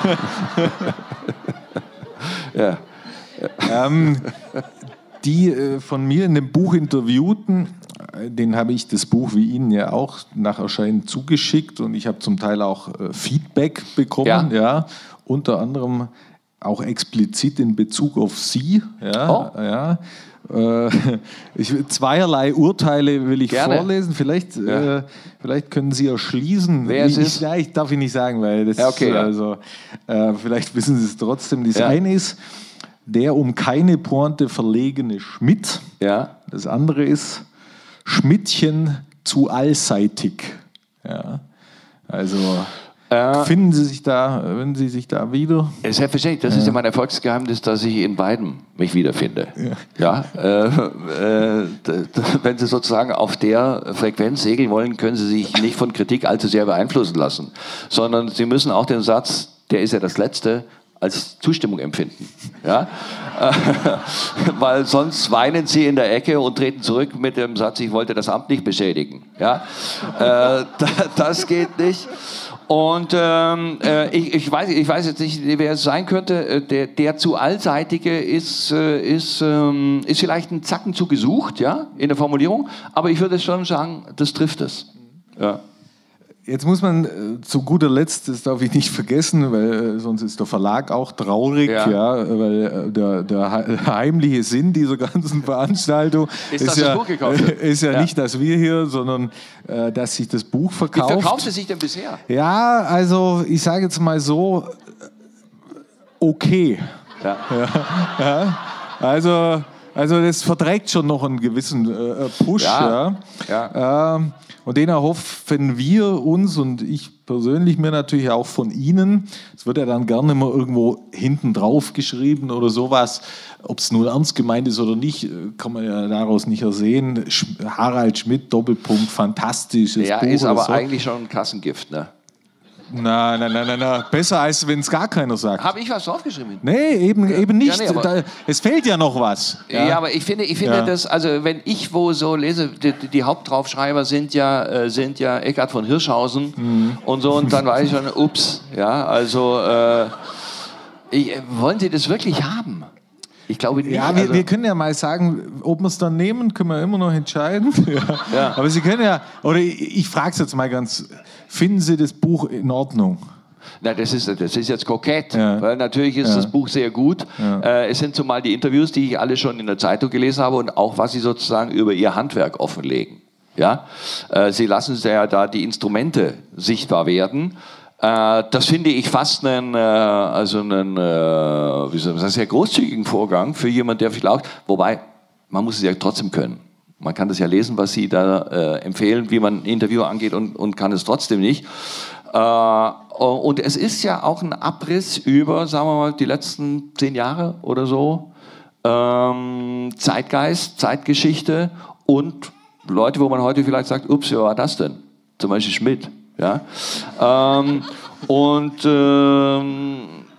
Ja. ähm, die äh, von mir in dem Buch Interviewten, äh, den habe ich das Buch wie Ihnen ja auch nach Erscheinen zugeschickt und ich habe zum Teil auch äh, Feedback bekommen, ja. ja, unter anderem auch explizit in Bezug auf Sie. Ja, oh. ja. Äh, ich, zweierlei Urteile will ich Gerne. vorlesen. Vielleicht, ja. äh, vielleicht können Sie erschließen. Wer es ich, ist? Ja, ich darf ich nicht sagen, weil das ja, okay, ja. also äh, vielleicht wissen Sie es trotzdem. Das ja. eine ist der um keine Pointe verlegene Schmidt. Ja. Das andere ist Schmidtchen zu allseitig. Ja. Also äh, finden Sie sich da, wenn Sie sich da wieder? Selbstverständlich, das ja. ist ja mein Erfolgsgeheimnis, dass ich in beiden mich wiederfinde. Ja. ja äh, äh, wenn Sie sozusagen auf der Frequenz segeln wollen, können Sie sich nicht von Kritik allzu sehr beeinflussen lassen, sondern Sie müssen auch den Satz, der ist ja das Letzte, als Zustimmung empfinden. Ja? Weil sonst weinen sie in der Ecke und treten zurück mit dem Satz, ich wollte das Amt nicht beschädigen. Ja? äh, das geht nicht. Und ähm, äh, ich, ich, weiß, ich weiß jetzt nicht, wer es sein könnte. Der, der zu allseitige ist, äh, ist, ähm, ist vielleicht ein Zacken zu gesucht, ja, in der Formulierung. Aber ich würde schon sagen, das trifft es. Ja. Jetzt muss man äh, zu guter Letzt, das darf ich nicht vergessen, weil äh, sonst ist der Verlag auch traurig, ja, ja weil äh, der, der heimliche Sinn dieser ganzen Veranstaltung ist, ist dass ja, das Buch gekauft wird. ist ja, ja nicht, dass wir hier, sondern äh, dass sich das Buch verkauft. Wie verkauft es sich denn bisher? Ja, also ich sage jetzt mal so, okay. Ja. Ja, ja. Also, also das verträgt schon noch einen gewissen äh, Push. Ja. Ja. Ja. Ähm, Und den erhoffen wir uns und ich persönlich mir natürlich auch von Ihnen. Es wird ja dann gerne mal irgendwo hinten drauf geschrieben oder sowas. Ob es nur ernst gemeint ist oder nicht, kann man ja daraus nicht ersehen. Harald Schmidt, Doppelpunkt, fantastisches ja, Buch. Ja, ist aber so. eigentlich schon ein Kassengift, ne? Nein, nein, nein, nein, nein. Besser, als wenn es gar keiner sagt. Habe ich was draufgeschrieben? Nee, eben, eben nicht. Ja, nee, da, es fehlt ja noch was. Ja, ja aber ich finde, ich finde ja. das, also wenn ich wo so lese, die, die Hauptdraufschreiber sind ja, äh, sind ja Eckhard von Hirschhausen mhm. und so, und dann weiß ich schon, ups, ja, also äh, ich, wollen Sie das wirklich haben? Ich glaube nicht. Ja, wir, also wir können ja mal sagen, ob wir es dann nehmen, können wir immer noch entscheiden. Ja. Ja. Aber Sie können ja, oder ich, ich frage es jetzt mal ganz, finden Sie das Buch in Ordnung? Na, das ist, das ist jetzt kokett, ja. weil natürlich ist ja. das Buch sehr gut. Ja. Äh, es sind zumal die Interviews, die ich alle schon in der Zeitung gelesen habe und auch, was Sie sozusagen über Ihr Handwerk offenlegen. Ja? Äh, Sie lassen ja da die Instrumente sichtbar werden. Das finde ich fast einen, also einen, wie soll man sagen, sehr großzügigen Vorgang für jemanden, der vielleicht, wobei, man muss es ja trotzdem können. Man kann das ja lesen, was Sie da äh, empfehlen, wie man ein Interview angeht, und, und kann es trotzdem nicht. Äh, und es ist ja auch ein Abriss über, sagen wir mal, die letzten zehn Jahre oder so. Ähm, Zeitgeist, Zeitgeschichte und Leute, wo man heute vielleicht sagt, ups, wer war das denn? Zum Beispiel Schmidt. Ja? Ähm, und ähm,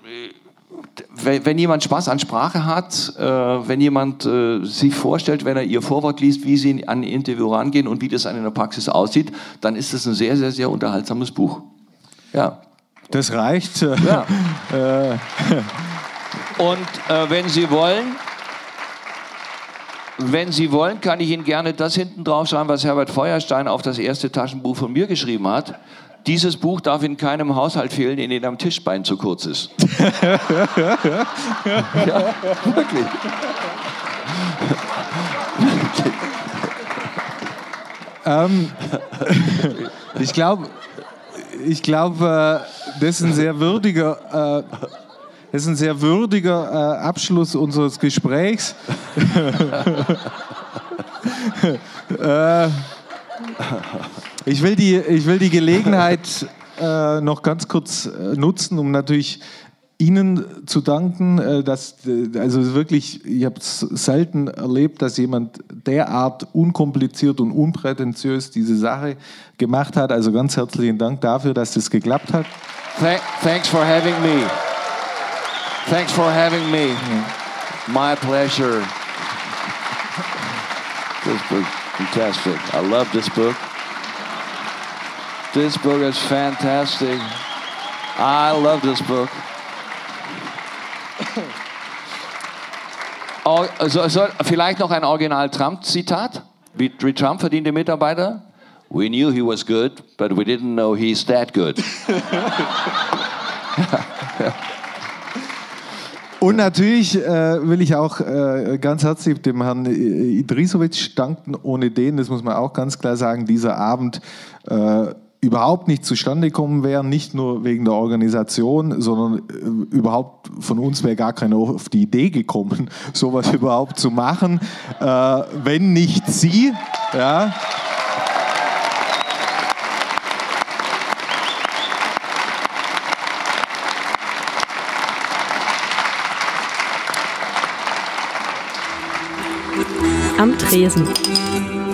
wenn jemand Spaß an Sprache hat, äh, wenn jemand äh, sich vorstellt, wenn er ihr Vorwort liest, wie sie an ein Interview rangehen und wie das in der Praxis aussieht, dann ist das ein sehr, sehr, sehr unterhaltsames Buch. Ja. Das reicht. Ja. Und äh, wenn Sie wollen, wenn Sie wollen, kann ich Ihnen gerne das hinten drauf schreiben, was Herbert Feuerstein auf das erste Taschenbuch von mir geschrieben hat. Dieses Buch darf in keinem Haushalt fehlen, in dem am Tischbein zu kurz ist. Ja, wirklich. ähm, ich glaube, ich glaub, äh, das ist ein sehr würdiger... Äh, Das ist ein sehr würdiger äh, Abschluss unseres Gesprächs. äh, ich, will die, ich will die Gelegenheit äh, noch ganz kurz äh, nutzen, um natürlich Ihnen zu danken. Äh, dass, also wirklich, ich habe es selten erlebt, dass jemand derart unkompliziert und unprätentiös diese Sache gemacht hat. Also ganz herzlichen Dank dafür, dass das geklappt hat. Thanks for having me. Thanks for having me. My pleasure. This book, fantastic. I love this book. This book is fantastic. I love this book. Oh, so, so, vielleicht noch ein Original-Trump-Zitat? Wie, wie Trump verdiente Mitarbeiter? We knew he was good, but we didn't know he's that good. Und natürlich äh, will ich auch äh, ganz herzlich dem Herrn Idrisovic danken. Ohne den, das muss man auch ganz klar sagen, dieser Abend äh, überhaupt nicht zustande gekommen wäre, nicht nur wegen der Organisation, sondern äh, überhaupt von uns wäre gar keiner auf die Idee gekommen, sowas überhaupt zu machen, äh, wenn nicht Sie. Ja. Am Tresen.